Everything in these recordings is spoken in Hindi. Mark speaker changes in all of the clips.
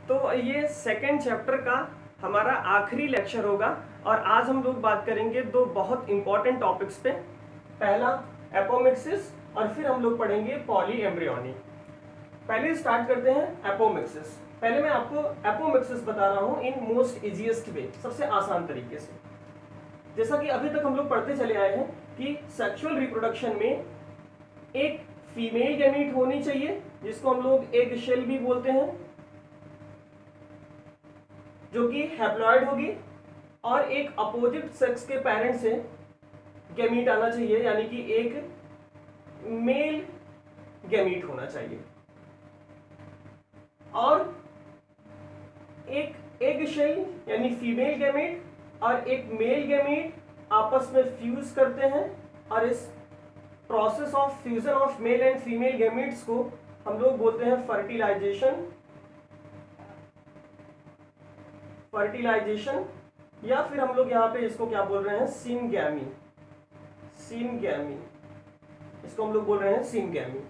Speaker 1: तो ये सेकेंड चैप्टर का हमारा आखिरी लेक्चर होगा और आज हम लोग बात करेंगे दो बहुत इंपॉर्टेंट टॉपिक्स पे। पहला एपोमिक्सिस और फिर हम लोग पढ़ेंगे पॉली एम्ब्रियोनी। पहले स्टार्ट करते हैं एपोमिक्सिस। पहले मैं आपको एपोमिक्सिस बता रहा हूं इन मोस्ट इजीएस्ट वे, सबसे आसान तरीके से। जैसा कि अभी तक हम लोग पढ़ते चले आए हैं कि सेक्सुअल रिप्रोडक्शन में एक फीमेल गैमीट होनी चाहिए जिसको हम लोग एग शेल भी बोलते हैं, जो कि हैप्लॉइड होगी, और एक अपोजिट सेक्स के पेरेंट से गैमीट आना चाहिए, यानी कि एक मेल गैमीट होना चाहिए। और एक एग शेल यानी फीमेल गैमीट और एक मेल गैमीट आपस में फ्यूज करते हैं और इस process of fusion of male and female gametes को हम लोग बोलते हैं फर्टिलाइजेशन या फिर हम लोग यहाँ पे इसको क्या बोल रहे हैं, सिनगैमी। इसको हम लोग बोल रहे हैं syngamy,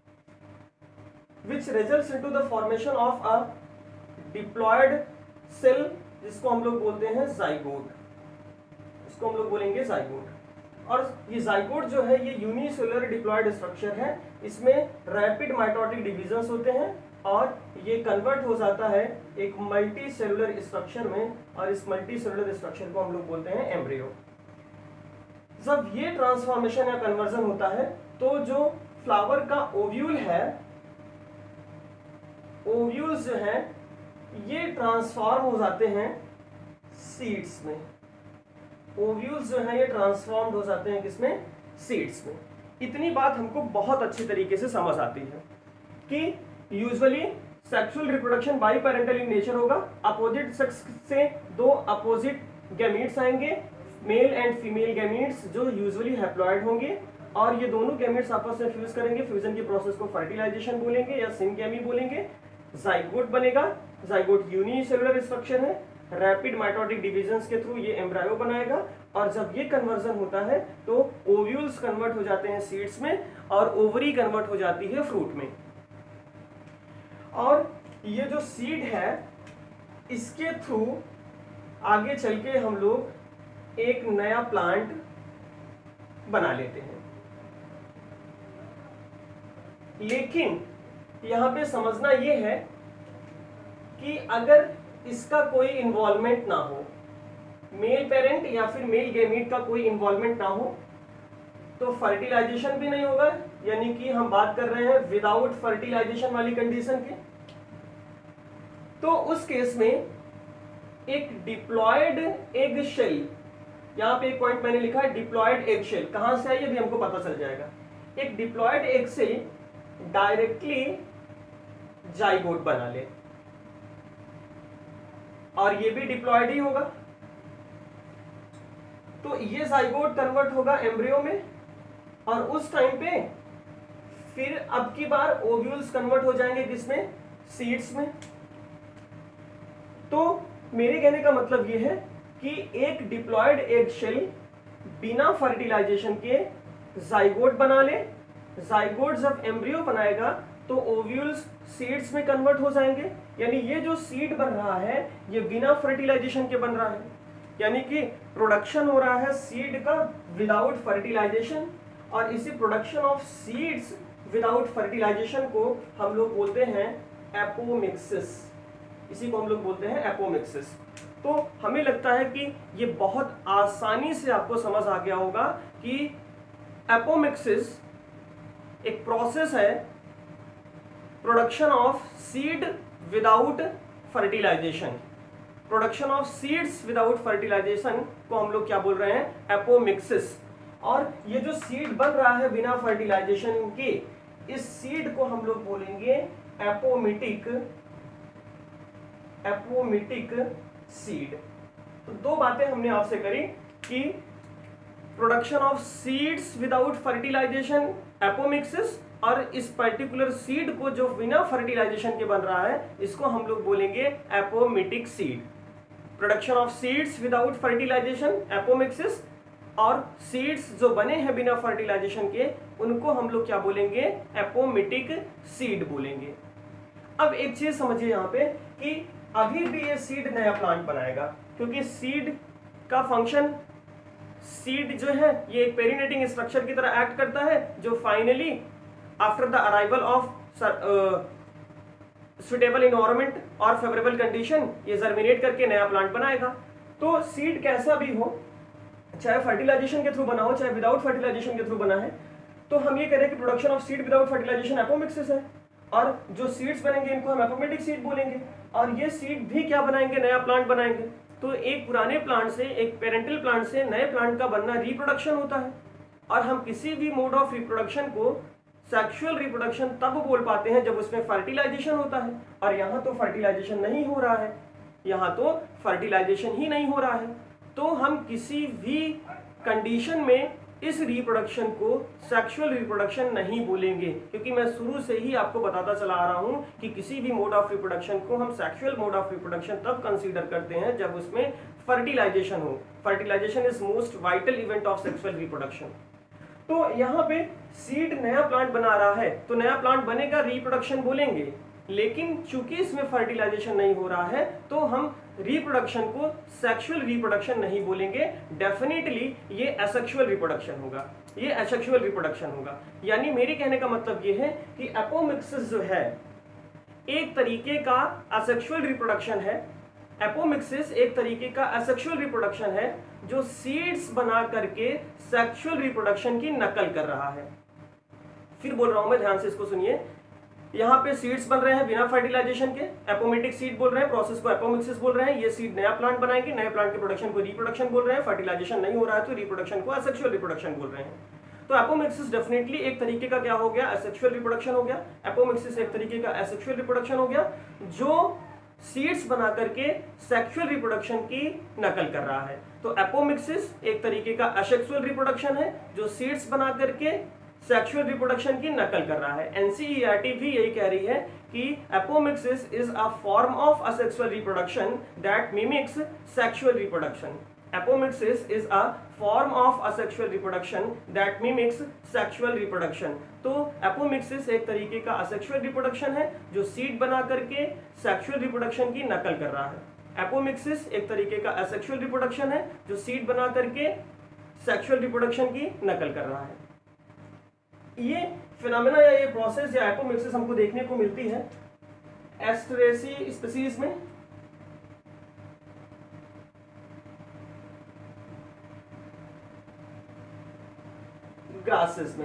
Speaker 1: which results into the formation of a diploid cell, जिसको हम लोग बोलते हैं जाइगोट। इसको हम लोग बोलेंगे जाइगोट। और ये जाइगोट जो है ये यूनिसेलुलर डिप्लॉयड स्ट्रक्चर है। इसमें रैपिड माइटोटिक डिविजन्स होते हैं और ये कन्वर्ट हो जाता है एक मल्टी सेलुलर स्ट्रक्चर में, और इस मल्टी सेलुलर स्ट्रक्चर को हम लोग बोलते हैं एम्ब्रियो। जब ये ट्रांसफॉर्मेशन या कन्वर्जन होता है तो जो फ्लावर का ओव्यूल है, ओव्यूल्स जो हैं ये ट्रांसफॉर्म हो जाते हैं सीड्स में। ओव्यूल्स जो हैं ये ट्रांसफॉर्म हो जाते हैं किसमें, सीड्स में। इतनी बात हमको बहुत अच्छी तरीके से समझ आती है कि usually sexual reproduction biparental in nature होगा। अपोजिट सेक्स से दो अपोजिट गैमीट्स आएंगे, मेल एंड फीमेल गैमीट्स जो यूजुअली हैप्लॉइड होंगे, और ये दोनों गैमीट्स आपस में फ्यूज करेंगे। फ्यूजन की प्रोसेस को फर्टिलाइजेशन बोलेंगे या सिनगैमी बोलेंगे। जाइगोट बनेगा। जाइगोट यूनिसेलुलर स्ट्रक्चर है, रैपिड माइटोटिक डिविजन्स के थ्रू ये एम्ब्रायो बनाएगा, और जब ये कन्वर्जन होता है तो ओव्यूल्स कन्वर्ट हो जाते हैं सीड्स में और ओवरी कन्वर्ट हो जाती है फ्रूट में। और ये जो सीड है इसके थ्रू आगे चल के हम लोग एक नया प्लांट बना लेते हैं। लेकिन यहां पे समझना यह है कि अगर इसका कोई इन्वॉल्वमेंट ना हो, मेल पेरेंट या फिर मेल गैमीट का कोई इन्वॉल्वमेंट ना हो, तो फर्टिलाइजेशन भी नहीं होगा, यानी कि हम बात कर रहे हैं विदाउट फर्टिलाइजेशन वाली कंडीशन की। तो उस केस में एक डिप्लॉयड एग शेल, यहां पे एक पॉइंट मैंने लिखा है डिप्लॉयड एग शेल, कहां से आई अभी हमको पता चल जाएगा। एक diploid egg cell directly zygote बना ले, और ये भी डिप्लॉयड ही होगा। तो ये जाइगोट कन्वर्ट होगा एम्ब्रियो में, और उस टाइम पे फिर अब की बार ओव्यूल्स कन्वर्ट हो जाएंगे किसमें, सीड्स में। तो मेरे कहने का मतलब ये है कि एक डिप्लॉयड एग शेल बिना फर्टिलाइजेशन के जाइगोट बना ले। जाइगोट जब एम्ब्रियो बनाएगा तो ओव्यूल्स सीड्स में कन्वर्ट हो जाएंगे, यानी ये जो सीड बन रहा है ये बिना फर्टिलाइजेशन के बन रहा है, यानी कि प्रोडक्शन हो रहा है सीड का विदाउट फर्टिलाइजेशन। और इसी production of seeds without fertilisation को हम लोग बोलते हैं एपोमिक्सिस। इसी को हम लोग बोलते हैं एपोमिक्सिस। तो हमें लगता है कि ये बहुत आसानी से आपको समझ आ गया होगा कि एपोमिक्सिस एक प्रोसेस है production of seed without fertilisation. Production of seeds without fertilisation को हम लोग क्या बोल रहे हैं, एपोमिक्सिस। और ये जो सीड बन रहा है बिना फर्टिलाइजेशन के, इस सीड को हम लोग बोलेंगे एपोमिटिक सीड। तो दो बातें हमने आपसे करी कि production of seeds without fertilisation apomixis, और इस पर्टिकुलर सीड को जो बिना फर्टिलाइजेशन के बन रहा है इसको हम लोग बोलेंगे apomictic seed. Production of seeds without fertilisation apomixis, और सीड्स जो बने हैं बिना फर्टिलाइजेशन के उनको हम लोग क्या बोलेंगे, एपोमिटिक सीड बोलेंगे। अब एक चीज समझिए यहाँ पे कि अभी भी ये सीड नया प्लांट बनाएगा, क्योंकि सीड का फंक्शन, सीड जो है ये एक पेरिनेटिंग स्ट्रक्चर की तरह एक्ट करता है, जो finally after the arrival of suitable environment और फेवरेबल कंडीशन ये जर्मिनेट करके नया प्लांट बनाएगा। तो सीड कैसा भी हो, चाहे फर्टिलाइजेशन के थ्रू बना हो चाहे विदाउट फर्टिलाइजेशन के थ्रू बना है, तो हम ये कह रहे हैं कि production of seed without fertilisation apomixis है, और जो सीड्स बनेंगे इनको हम एपोमेटिक सीड बोलेंगे, और ये सीड भी क्या बनाएंगे, नया प्लांट बनाएंगे। तो एक पुराने प्लांट से, एक पेरेंटल प्लांट से नए प्लांट का बनना रिप्रोडक्शन होता है, और हम किसी भी मोड ऑफ रिप्रोडक्शन को सेक्सुअल रिप्रोडक्शन तब बोल पाते हैं जब उसमें फर्टिलाइजेशन होता है, और यहाँ तो फर्टिलाइजेशन नहीं हो रहा है, यहाँ तो फर्टिलाइजेशन ही नहीं हो रहा है। तो हम किसी भी कंडीशन में इस रिप्रोडक्शन को सेक्सुअल रिप्रोडक्शन नहीं बोलेंगे, क्योंकि मैं शुरू से ही आपको बताता चला आ रहा हूं कि किसी भी मोड ऑफ रिप्रोडक्शन को हम सेक्सुअल मोड ऑफ रिप्रोडक्शन तब कंसीडर करते हैं जब उसमें फर्टिलाइजेशन हो। Fertilisation is most vital event of sexual reproduction. तो यहाँ पे सीड नया प्लांट बना रहा है, तो नया प्लांट बनेगा, रिप्रोडक्शन बोलेंगे, लेकिन चूंकि इसमें फर्टिलाइजेशन नहीं हो रहा है तो हम रिप्रोडक्शन को सेक्सुअल रिप्रोडक्शन नहीं बोलेंगे, डेफिनेटली ये एसेक्सुअल रिप्रोडक्शन होगा, ये एसेक्सुअल रिप्रोडक्शन होगा। यानी मेरे कहने का मतलब ये है कि एपोमिक्सिस जो है एक तरीके का एसेक्सुअल रिप्रोडक्शन है, एपोमिक्सिस एक तरीके का एसेक्सुअल रिप्रोडक्शन है जो सीड्स बना करके सेक्सुअल रिप्रोडक्शन की नकल कर रहा है। फिर बोल रहा हूं मैं, ध्यान से इसको सुनिए। यहाँ पे सीड्स बन रहे हैं बिना फर्टिलाइजेशन के, एपोमेटिक सीड बोल रहे हैं, प्रोसेस को एपोमिक्सिस बोल रहे हैं। ये सीड नया प्लांट बनाएंगे, नए प्लांट के प्रोडक्शन को रिप्रोडक्शन बोल रहे हैं। फर्टिलाइजेशन नहीं हो रहा है तो रिप्रोडक्शन को असेक्सुअल रिप्रोडक्शन बोल रहे हैं। तो एपोमिक्सिस डेफिनेटली एक तरीके का क्या हो गया, असेक्सुअल रिप्रोडक्शन हो गया। एपोमिक्सिस एक तरीके का असेक्सुअल रिप्रोडक्शन हो गया जो सीड्स बना करके सेक्सुअल रिप्रोडक्शन की नकल कर रहा है। तो एपोमिक्सिस एक तरीके का असेक्सुअल रिप्रोडक्शन है जो सीड्स बना करके सेक्सुअल रिप्रोडक्शन की नकल कर रहा है। एनसीईआरटी भी यही कह रही है कि apomixis is a form of asexual reproduction that mimics sexual reproduction. Apomixis is a form of asexual reproduction that mimics sexual reproduction। तो एपोमिक्सिस एक तरीके का असेक्सुअल रिप्रोडक्शन है जो सीड बना करके सेक्सुअल रिप्रोडक्शन की नकल कर रहा है। एपोमिक्सिस एक तरीके का असेक्सुअल रिप्रोडक्शन है जो सीड बना करके सेक्सुअल रिप्रोडक्शन की नकल कर रहा है। ये फिनोमेना या ये प्रोसेस या एपोमिक्सिस हमको देखने को मिलती है एस्टरेसी स्पीसीज में, ग्रासेस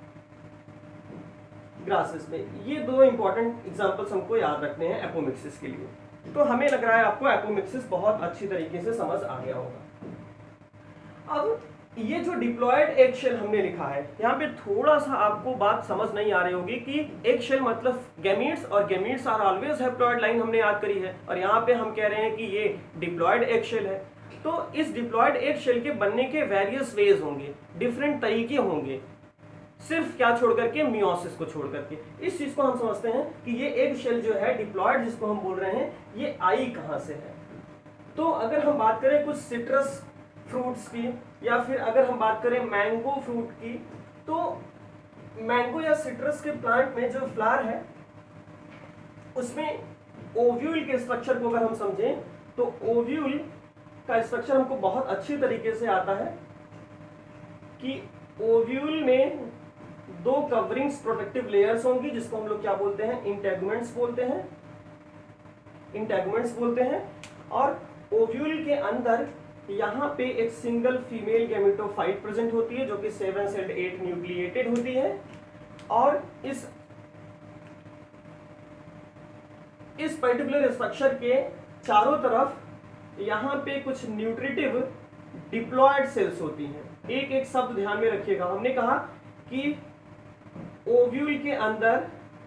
Speaker 1: में। ये दो इंपॉर्टेंट एग्जांपल्स हमको याद रखने हैं एपोमिक्सिस के लिए। तो हमें लग रहा है आपको एपोमिक्सिस बहुत अच्छी तरीके से समझ आ गया होगा। अब ये जो डिप्लॉयड एग शेल हमने लिखा है, यहाँ पे थोड़ा सा आपको बात समझ नहीं आ रही होगी कि एग शेल मतलब गैमीट्स, और gametes are always haploid line हमने याद करी है, और यहाँ पे हम कह रहे हैं कि ये डिप्लॉयड एग शेल है। तो इस डिप्लॉयड एग शेल के बनने के वेरियस वेज होंगे, डिफरेंट तरीके होंगे, सिर्फ क्या छोड़ करके, मियोसिस को छोड़ करके। इस चीज को हम समझते हैं कि ये एग शेल जो है डिप्लॉयड जिसको हम बोल रहे हैं, ये आई कहां से है। तो अगर हम बात करें कुछ सिट्रस फ्रूट्स की, या फिर अगर हम बात करें मैंगो फ्रूट की, तो मैंगो या सिट्रस के प्लांट में जो फ्लावर है उसमें ओव्यूल के स्ट्रक्चर को अगर हम समझें तो ओव्यूल का स्ट्रक्चर हमको बहुत अच्छी तरीके से आता है कि ओव्यूल में दो कवरिंग्स प्रोटेक्टिव लेयर्स होंगी जिसको हम लोग क्या बोलते हैं, इंटेगुमेंट्स बोलते हैं। और ओव्यूल के अंदर यहाँ पे एक सिंगल फीमेल गैमेटोफाइट प्रेजेंट होती है जो कि 7 से 8 न्यूक्लिएटेड होती है, और इस पर्टिकुलर स्ट्रक्चर के चारों तरफ यहाँ पे कुछ न्यूट्रिटिव डिप्लॉयड सेल्स होती हैं। एक एक शब्द ध्यान में रखिएगा। हमने कहा कि ओव्यूल के अंदर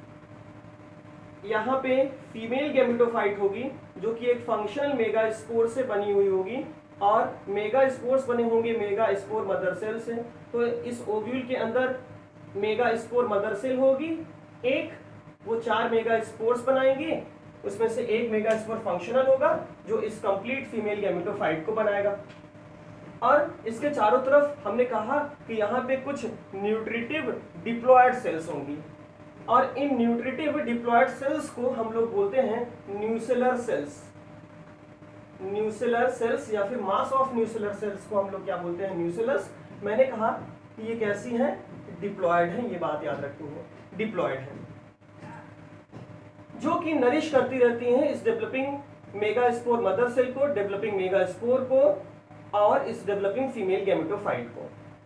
Speaker 1: यहाँ पे फीमेल गैमेटोफाइट होगी जो कि एक फंक्शनल मेगास्पोर से बनी हुई होगी, और मेगास्पोर्स बने होंगे मेगास्पोर मदर सेल से। तो इस ओव्यूल के अंदर मेगास्पोर मदर सेल होगी, एक वो 4 मेगास्पोर्स बनाएंगे, उसमें से एक मेगास्पोर फंक्शनल होगा जो इस कंप्लीट फीमेल गैमेटोफाइट को बनाएगा। और इसके चारों तरफ हमने कहा कि यहाँ पे कुछ न्यूट्रिटिव डिप्लॉयड सेल्स होंगी, और इन न्यूट्रिटिव डिप्लॉयड सेल्स को हम लोग बोलते हैं न्यूसेलर सेल्स। न्यूसेलर सेल्स या फिर मास ऑफ न्यूसेलर सेल्स को हम लोग क्या बोलते हैं? न्यूसेलस। मैंने कहा कि ये कैसी हैं? डिप्लॉयड हैं, ये बात याद रखनी है, डिप्लॉयड हैं, जो कि नरिश करती रहती हैं इस डेवलपिंग मेगास्पोर मदर सेल को, डेवलपिंग मेगास्पोर को और इस डेवलपिंग फीमेल गैमेटोफाइट को।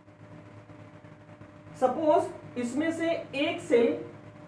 Speaker 1: सपोज इसमें से एक सेल,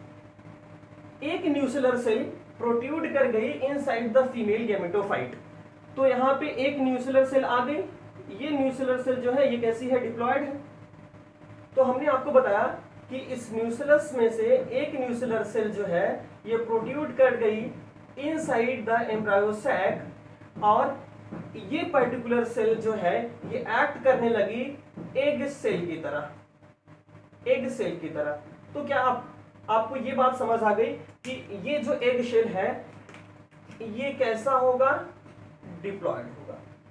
Speaker 1: एक न्यूसेलर सेल प्रोट्रूड कर गई इनसाइड द फीमेल गैमेटोफाइट, तो यहां पे एक न्यूसेलर सेल आ गई। ये न्यूसेलर सेल जो है ये कैसी है? डिप्लॉयड है। तो हमने आपको बताया कि इस न्यूसेलस में से एक न्यूसेलर सेल जो है ये प्रोट्रूड कर गई इनसाइड द एम्ब्रायो सैक और ये पर्टिकुलर सेल जो है ये एक्ट करने लगी एग सेल की तरह, एग सेल की तरह। तो क्या आपको ये बात समझ आ गई कि ये जो एग शेल है ये कैसा होगा? डिप्लॉयड होगा।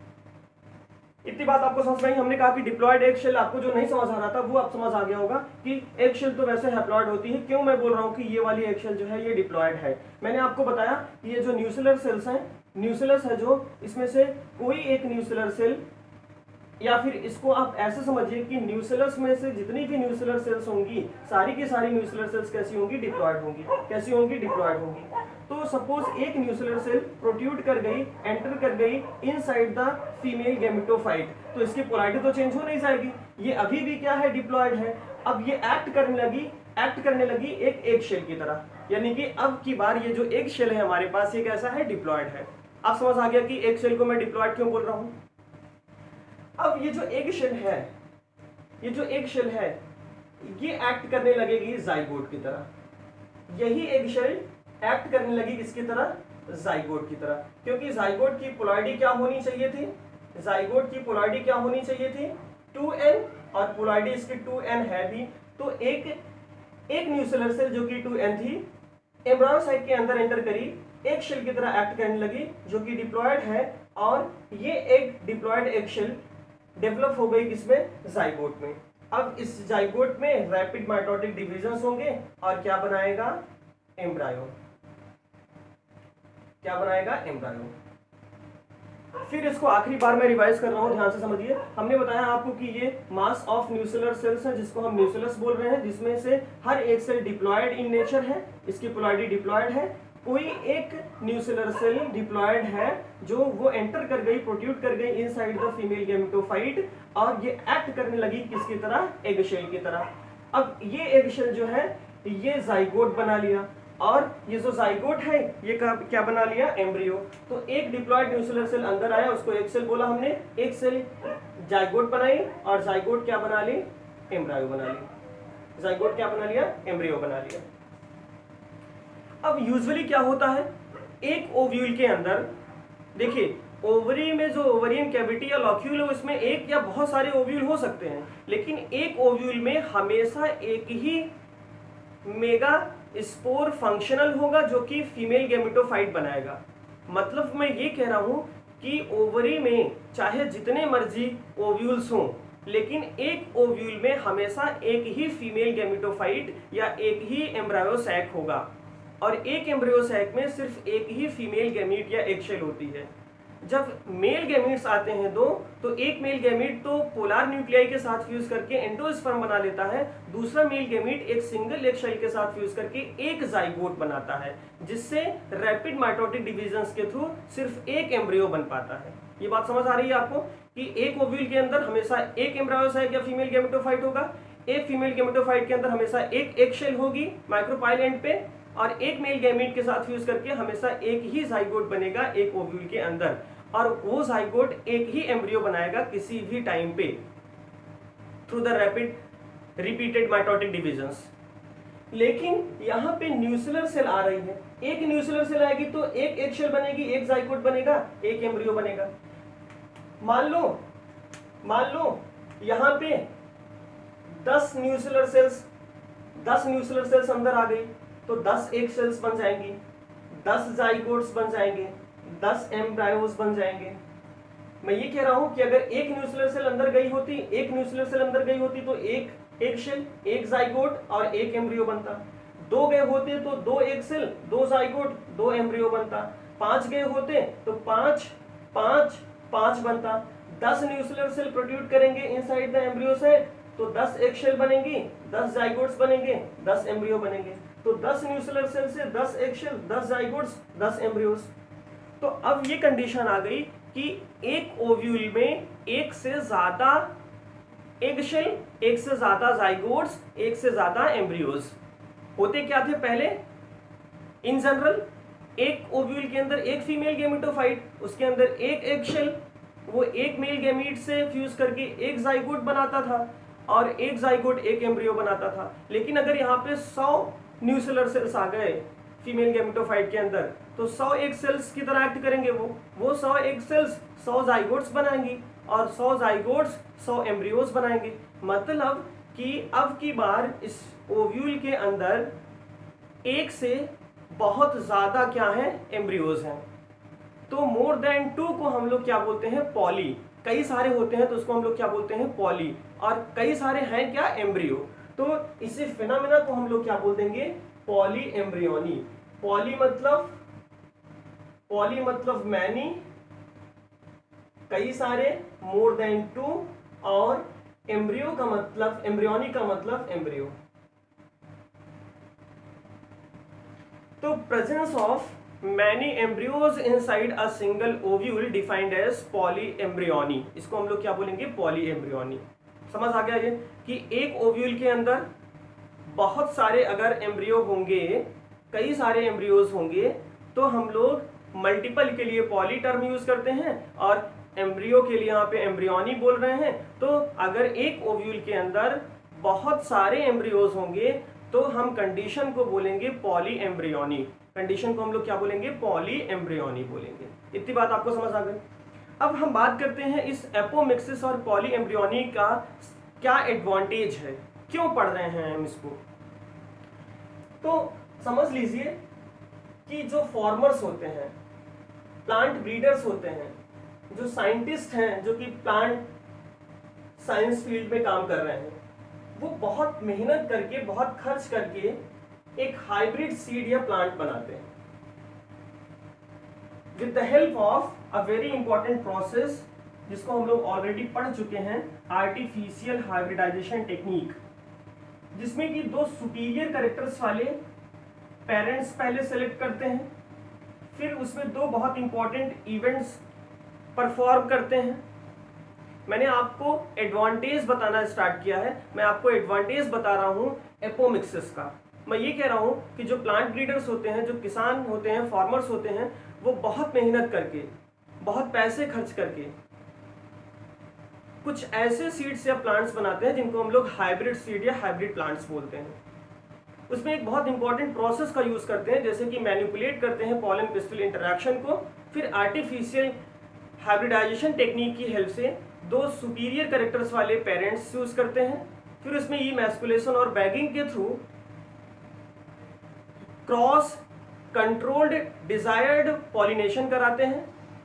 Speaker 1: इतनी बात आपको समझ में आई। हमने कहा कि डिप्लॉयड एग शेल, आपको जो नहीं समझ आ रहा था वो आप समझ आ गया होगा कि एग शेल तो वैसे हैप्लॉयड होती है। क्यों मैं बोल रहा हूँ कि ये वाली एग शेल जो है ये डिप्लॉयड है? मैंने आपको बताया कि ये जो न्यूसेलर सेल्स हैं, न्यूसेलस है जो, इसमें से कोई एक न्यूसेलर सेल, या फिर इसको आप ऐसे समझिए कि न्यूसेलस में से जितनी भी न्यूसेलर सेल्स होंगी सारी की सारी न्यूसेलर सेल्स कैसी होंगी? डिप्लॉयड होंगी। कैसी होंगी? डिप्लॉयड होंगी। तो सपोज एक न्यूसेलर सेल प्रोट्रूड कर गई, एंटर कर गई इनसाइड द फीमेल गैमेटोफाइट, तो इसकी पोलैरिटी तो चेंज हो नहीं जाएगी, ये अभी भी क्या है? डिप्लॉयड है। अब ये एक्ट करने लगी एक एग शेल की तरह, यानी कि अब की बार ये जो एग शेल है हमारे पास ये कैसा है? डिप्लॉयड है। आप समझ आ गया कि एग शेल को मैं डिप्लॉयड क्यों बोल रहा हूं? अब ये जो एग शेल है, ये जो एग शेल है ये एक्ट करने लगेगी जाइगोट की तरह। यही एग शेल एक्ट करने लगी किसकी तरह? जाइगोट की तरह। क्योंकि जाइगोट की पोलैरिटी क्या होनी चाहिए थी? जाइगोट की पोलैरिटी क्या होनी चाहिए थी? 2n, और पोलैरिटी इसकी 2n है भी। तो एक न्यूसेलर सेल जो कि 2n थी एम्ब्रायो साइट के अंदर एंटर करी, एक शेल की तरह एक्ट करने लगी जो कि डिप्लॉयड है, और ये एक डिप्लॉयड एग शेल डेवलप हो गई किसमें? जाइगोट में। अब इस जाइगोट में रैपिड माइटोटिक डिविजन्स होंगे और क्या बनाएगा? एम्ब्रायो। क्या बनाएगा? एम्ब्रायो। फिर इसको आखिरी बार मैं रिवाइज कर रहा हूं, ध्यान से समझिए। हमने बताया आपको कि ये मास ऑफ न्यूसेलर सेल्स है जिसको हम न्यूसेलस बोल रहे हैं, जिसमें से हर एक सेल डिप्लॉयड इन नेचर है, इसकी पोलैरिटी डिप्लॉयड है। कोई एक न्यूसेलर सेल डिप्लॉयड है जो वो एंटर कर गई, प्रोट्रूड कर गई इनसाइड द फीमेल गैमेटोफाइट, और ये एक्ट करने लगी किसकी तरह? एग शेल की तरह। अब ये एग शेल जो है ये जाइगोट बना लिया, और ये जो जाइगोट है ये क्या बना लिया? एम्ब्रियो। तो एक डिप्लॉयड न्यूसेलर सेल अंदर आया, उसको एक सेल बोला हमने, एक सेल जाइगोट बनाई, और जाइगोट क्या बना ली? एम्ब्रायो बना ली। जाइगोट क्या बना लिया? एम्ब्रियो बना लिया। अब यूजुअली क्या होता है, एक ओव्यूल के अंदर, देखिए ओवरी में जो ओवरियन कैविटी या लॉक्यूल है उसमें एक या बहुत सारे ओव्यूल हो सकते हैं, लेकिन एक ओव्यूल में हमेशा एक ही मेगा स्पोर फंक्शनल होगा जो कि फीमेल गैमेटोफाइट बनाएगा। मतलब मैं ये कह रहा हूं कि ओवरी में चाहे जितने मर्जी ओव्यूल्स हों, लेकिन एक ओव्यूल में हमेशा एक ही फीमेल गैमेटोफाइट या एक ही एम्ब्रायो सैक होगा, और एक एम्ब्रियो सैक में सिर्फ एक ही फीमेल गैमीट या एग शेल होती है। जब मेल गैमीट्स आते हैं दो, तो एक मेल गैमीट तो पोलर न्यूक्लियाई के साथ फ्यूज करके एंडोस्पर्म बना लेता है, दूसरा मेल गैमीट एक सिंगल एग शेल के साथ फ्यूज करके एक जाइगोट बनाता है, जिससे रैपिड माइटोटिक डिविजन्स के थ्रू सिर्फ एक एम्ब्रियो बन पाता है। ये बात समझ आ रही है आपको कि एक ओव्यूल के अंदर हमेशा एक एम्ब्रियो सैक या फीमेल गैमेटोफाइट होगा, एक फीमेल गैमेटोफाइट के अंदर हमेशा एक एग शेल होगी माइक्रोपाइल एंड पे, और एक मेल गैमीट के साथ फ्यूज करके हमेशा एक ही जाइगोट बनेगा एक ओव्यूल के अंदर, और वो जाइगोट एक ही एम्ब्रियो बनाएगा किसी भी टाइम पे through the rapid repeated mitotic divisions. लेकिन यहाँ पे न्यूसेलर सेल आ रही है, एक न्यूसेलर सेल आएगी तो एक एग शेल बनेगी, एक जाइगोट बनेगा, एक एम्ब्रियो बनेगा। मान लो यहाँ पे 10 न्यूसेलर सेल्स अंदर आ गई तो 10 एग सेल्स बन जाएंगी, 10 जाइगोट्स बन जाएंगे, 10 एम्ब्रायोस बन जाएंगे। मैं ये कह रहा हूं कि अगर एक न्यूसेलर सेल अंदर गई होती तो एक एग शेल, एक जाइगोट और एक एम्ब्रियो बनता। 2 गए होते तो 2 एग सेल, 2 जाइगोट, 2 एम्ब्रियो बनता। 5 गए होते तो 5 5 5 बनता। 10 न्यूक्लियर सेल प्रोड्यूस करेंगे इनसाइड द एम्ब्रियो से तो 10 एग शेल बनेंगी, 10 जाइगोट्स बनेंगे, 10 एम्ब्रियो बनेंगे। तो 10 न्यूक्लियर सेल से 10 एग शेल, 10 जाइगोट्स, 10 एम्ब्रियोस। तो अब ये कंडीशन आ गई कि एक ओव्यूल में एक से ज्यादा एग शेल, एक से ज्यादा जाइगोट्स, एक से ज्यादा एम्ब्रियोस होते क्या थे पहले। इन जनरल एक ओव्यूल के अंदर एक फीमेल गेमेटोफाइट, उसके अंदर एक एग शेल, वो एक मेल गैमीट से फ्यूज करके एक जाइगोट बनाता था और एक जाइगोट एक एम्ब्रियो बनाता था। लेकिन अगर यहाँ पे 100 न्यूक्लियर सेल्स आ गए फीमेल गैमेटोफाइट के अंदर तो 100 एग सेल्स की तरह एक्ट करेंगे। वो 100 एग सेल्स 100 जाइगोट्स बनाएंगी और 100 जाइगोट्स 100 एम्ब्रियोस बनाएंगे। मतलब कि अब की बार इस ओव्यूल के अंदर एक से बहुत ज्यादा क्या है, एम्ब्रियोस हैं। तो मोर देन 2 को हम लोग क्या बोलते हैं, पॉली। कई सारे होते हैं तो उसको हम लोग क्या बोलते हैं, पॉली। और कई सारे हैं क्या, एम्ब्रियो। तो इसी फिनोमेना को हम लोग क्या बोल देंगे, पॉली एम्ब्रियोनी। पॉली मतलब मैनी, कई सारे, मोर देन 2, और एम्ब्रियो का मतलब, एम्ब्रियोनी का मतलब एम्ब्रियो। तो presence of many embryos inside a single ovule defined as polyembryony. इसको हम लोग क्या बोलेंगे, पॉली एम्ब्रियोनी। समझ आ गया ये कि एक ओव्यूल के अंदर बहुत सारे अगर एम्ब्रियो होंगे, कई सारे एम्ब्रियोज होंगे, तो हम लोग मल्टीपल के लिए पॉली टर्म यूज करते हैं और एम्ब्रियो के लिए यहाँ पे एम्ब्रियोनी बोल रहे हैं। तो अगर एक ओव्यूल के अंदर बहुत सारे एम्ब्रियोज होंगे तो हम कंडीशन को बोलेंगे पॉली एम्ब्रियोनी। कंडीशन को हम लोग क्या बोलेंगे, पॉली एम्ब्रियोनी बोलेंगे। इतनी बात आपको समझ आ गई। अब हम बात करते हैं इस एपोमिक्सिस और पॉली एम्ब्रियोनी का क्या एडवांटेज है, क्यों पढ़ रहे हैं हम इसको। तो समझ लीजिए कि जो फॉर्मर्स होते हैं, प्लांट ब्रीडर्स होते हैं, जो साइंटिस्ट हैं जो कि प्लांट साइंस फील्ड में काम कर रहे हैं, वो बहुत मेहनत करके, बहुत खर्च करके एक हाइब्रिड सीड या प्लांट बनाते हैं with the help of a very important process जिसको हम लोग ऑलरेडी पढ़ चुके हैं, आर्टिफिशियल हाइब्रिडाइजेशन टेक्निक, जिसमें कि 2 सुपीरियर कैरेक्टर्स वाले पेरेंट्स पहले सेलेक्ट करते हैं, फिर उसमें 2 बहुत इंपॉर्टेंट इवेंट्स परफॉर्म करते हैं। मैंने आपको एडवांटेज बताना स्टार्ट किया है, मैं आपको एडवांटेज बता रहा हूं एपोमिक्सिस का। मैं ये कह रहा हूं कि जो प्लांट ब्रीडर्स होते हैं, जो किसान होते हैं, फार्मर्स होते हैं, वो बहुत मेहनत करके, बहुत पैसे खर्च करके कुछ ऐसे सीड्स या प्लांट्स बनाते हैं जिनको हम लोग हाइब्रिड सीड या हाइब्रिड प्लांट्स बोलते हैं। उसमें एक बहुत इंपॉर्टेंट प्रोसेस का यूज करते हैं, जैसे कि मैनिपुलेट करते हैं पॉलन पिस्टिल इंटरैक्शन को, फिर आर्टिफिशियल हाइब्रिडाइजेशन टेक्निक की हेल्प से 2 सुपीरियर कैरेक्टर्स वाले पेरेंट्स यूज करते हैं, फिर उसमें इमैस्कुलेशन और बैगिंग के through cross controlled desired pollination कराते हैं।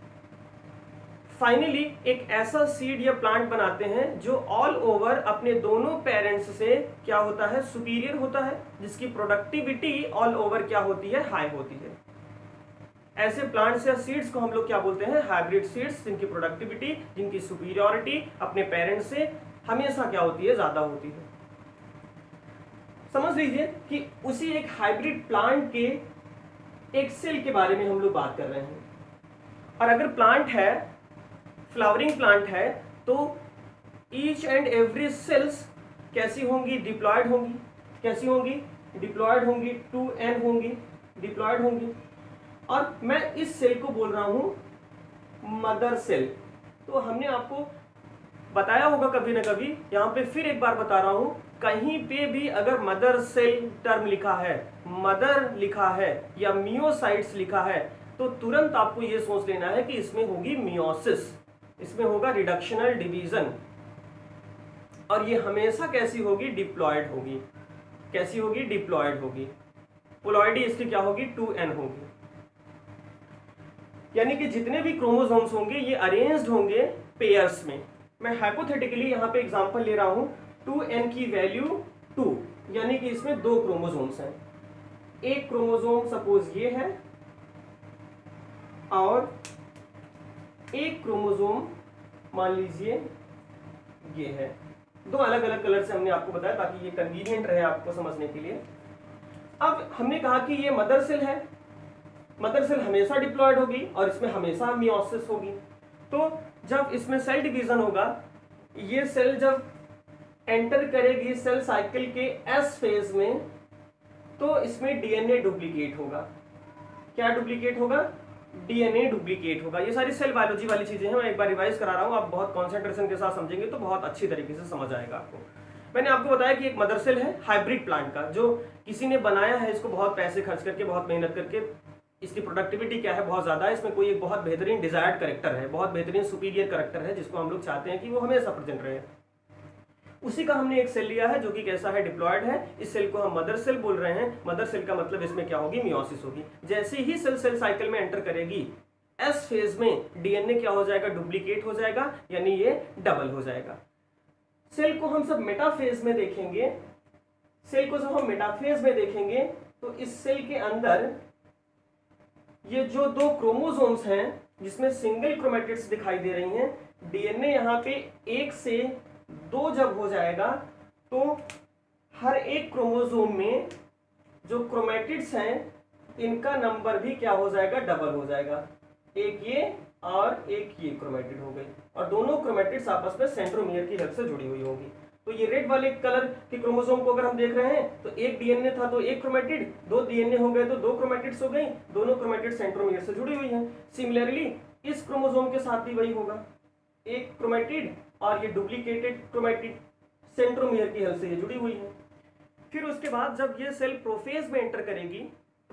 Speaker 1: फाइनली एक ऐसा सीड या प्लांट बनाते हैं जो ऑल ओवर अपने दोनों पेरेंट्स से क्या होता है, सुपीरियर होता है, जिसकी प्रोडक्टिविटी ऑल ओवर क्या होती है, हाई होती है। ऐसे प्लांट्स या सीड्स को हम लोग क्या बोलते हैं, हाइब्रिड सीड्स, जिनकी प्रोडक्टिविटी, जिनकी सुपीरियरिटी अपने पेरेंट्स से हमेशा क्या होती है, ज्यादा होती है। समझ लीजिए कि उसी एक हाइब्रिड प्लांट के एक सेल के बारे में हम लोग बात कर रहे हैं। और अगर प्लांट है, फ्लावरिंग प्लांट है, तो ईच एंड एवरी सेल्स कैसी होंगी, डिप्लॉयड होंगी। कैसी होंगी, डिप्लॉयड होंगी, 2n होंगी, डिप्लॉयड होंगी। और मैं इस सेल को बोल रहा हूं मदर सेल। तो हमने आपको बताया होगा कभी ना कभी, यहां पे फिर एक बार बता रहा हूं, कहीं पे भी अगर मदर सेल टर्म लिखा है, मदर लिखा है या मियोसाइट्स लिखा है, तो तुरंत आपको यह सोच लेना है कि इसमें होगी मियोसिस, इसमें होगा रिडक्शनल डिवीजन। और ये हमेशा कैसी होगी, डिप्लॉयड होगी। कैसी होगी, डिप्लॉयड होगी। पोलॉइडी इसकी क्या होगी, 2n होगी। यानी कि जितने भी क्रोमोसोम्स होंगे ये अरेंज्ड होंगे पेयर्स में। मैं हाइपोथेटिकली यहाँ पे एग्जांपल ले रहा हूँ, 2n की वैल्यू 2, यानी कि इसमें 2 क्रोमोसोम्स हैं। एक क्रोमोसोम सपोज ये है और एक क्रोमोसोम मान लीजिए ये है। दो अलग अलग कलर से हमने आपको बताया ताकि ये कन्वीनियंट रहे आपको समझने के लिए। अब हमने कहा कि ये मदर सेल है, मदर सेल हमेशा डिप्लॉयड होगी और इसमें हमेशा मियोसिस होगी। तो जब इसमें सेल डिवीजन होगा, ये सेल जब एंटर करेगी सेल साइकिल के एस फेज में, तो इसमें डीएनए डुप्लीकेट होगा। क्या डुप्लीकेट होगा? डीएनए डुप्लीकेट होगा। ये सारी सेल बायोलॉजी वाली चीजें हैं, मैं एक बार रिवाइज करा रहा हूं, आप बहुत कॉन्सेंट्रेशन के साथ समझेंगे तो बहुत अच्छी तरीके से समझ आएगा आपको। मैंने आपको बताया कि एक मदर सेल है हाइब्रिड प्लांट का, जो किसी ने बनाया है, इसको बहुत पैसे खर्च करके, बहुत मेहनत करके। इसकी प्रोडक्टिविटी क्या है? बहुत ज्यादा है। इसमें कोई एक बहुत बेहतरीन डिजायर्ड कैरेक्टर है, बहुत बेहतरीन सुपीरियर कैरेक्टर है, जिसको हम लोग चाहते हैं कि वो हमेशा प्रेजेंट रहे। उसी का हमने एक सेल लिया है जो कि कैसा है? डिप्लॉयड है। इस सेल को हम मदर सेल बोल रहे हैं। मदर सेल का मतलब इसमें क्या होगी? मियोसिस होगी। जैसे ही सेल साइकिल में एंटर करेगी, एस फेज में डीएनए क्या हो जाएगा? डुप्लीकेट हो जाएगा, यानी ये डबल हो जाएगा। सेल को हम सब मेटाफेज में देखेंगे। सेल को जब हम मेटाफेज में देखेंगे तो इस सेल के अंदर ये जो दो क्रोमोसोम्स हैं जिसमें सिंगल क्रोमैटिड्स दिखाई दे रही हैं, डीएनए यहाँ पे 1 से 2 जब हो जाएगा तो हर एक क्रोमोसोम में जो क्रोमैटिड्स हैं इनका नंबर भी क्या हो जाएगा? डबल हो जाएगा। एक ये और एक ये क्रोमैटिड हो गई, और दोनों क्रोमैटिड्स आपस में सेंट्रोमियर की हेल्प से जुड़ी हुई होगी। तो ये रेड वाले कलर के क्रोमोसोम को अगर हम देख रहे हैं तो एक डीएनए था तो एक क्रोमैटिड, दो डीएनए हो गए तो दो क्रोमैटिड्स हो गई, दोनों क्रोमैटिड सेंट्रोमियर से जुड़ी हुई हैं। सिमिलरली इस क्रोमोसोम के साथ भी वही होगा, एक क्रोमैटिड और ये डुप्लीकेटेड क्रोमैटिड सेंट्रोमियर की हेल्प से ये जुड़ी हुई है। फिर उसके बाद जब ये सेल प्रोफेज में एंटर करेगी,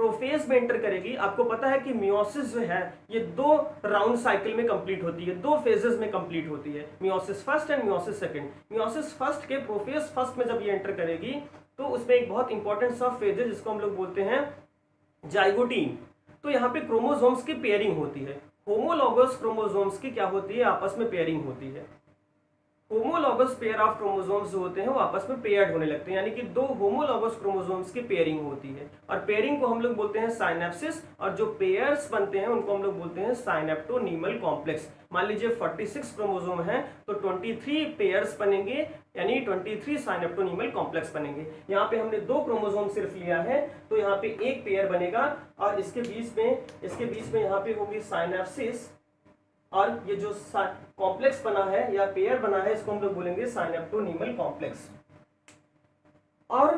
Speaker 1: आपको पता है कि मियोसिस जो है ये 2 राउंड साइकिल में कंप्लीट होती है, 2 फेजेस में कंप्लीट होती है, meiosis first and meiosis second. Meiosis first के प्रोफेज फर्स्ट में जब ये एंटर करेगी तो उसमें एक बहुत इंपॉर्टेंट सा फेज है जिसको हम लोग बोलते हैं जाइगोटीन। तो यहाँ पे क्रोमोसोम्स की पेयरिंग होती है। होमोलॉगस क्रोमोसोम्स की क्या होती है? आपस में पेयरिंग होती है। होमोलॉगस पेयर ऑफ क्रोमोसोम्स जो होते हैं वो आपस में पेयर्ड होने लगते हैं, यानी कि 2 होमोलॉगस क्रोमोसोम्स की पेयरिंग होती है, और पेयरिंग को हम लोग बोलते हैं साइनेप्सिस, और जो पेयर्स बनते हैं उनको हम लोग बोलते हैं साइनेप्टोनीमल कॉम्प्लेक्स। मान लीजिए 46 क्रोमोसोम है तो 23 पेयर्स बनेंगे, यानी 23 साइनेप्टोनीमल कॉम्प्लेक्स बनेंगे। यहाँ पे हमने 2 क्रोमोसोम सिर्फ लिया है तो यहाँ पे एक पेयर बनेगा, और इसके बीच में यहाँ पे होगी साइनेप्सिस, और ये जो कॉम्प्लेक्स बना है या पेयर बना है इसको हम लोग बोलेंगे साइनेप्टोनीमल कॉम्प्लेक्स। और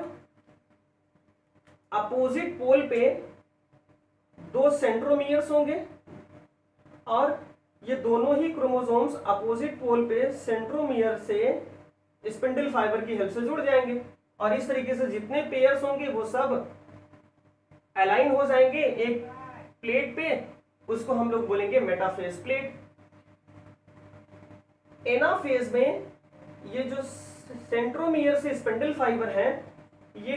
Speaker 1: अपोजिट पोल पे 2 सेंट्रोमियर्स होंगे, और ये दोनों ही क्रोमोसोम्स अपोजिट पोल पे सेंट्रोमियर से स्पिंडल फाइबर की हेल्प से जुड़ जाएंगे, और इस तरीके से जितने पेयर्स होंगे वो सब अलाइन हो जाएंगे एक प्लेट पे, उसको हम लोग बोलेंगे मेटाफेज प्लेट। एनाफेज में ये जो सेंट्रोमियर से स्पिंडल फाइबर है ये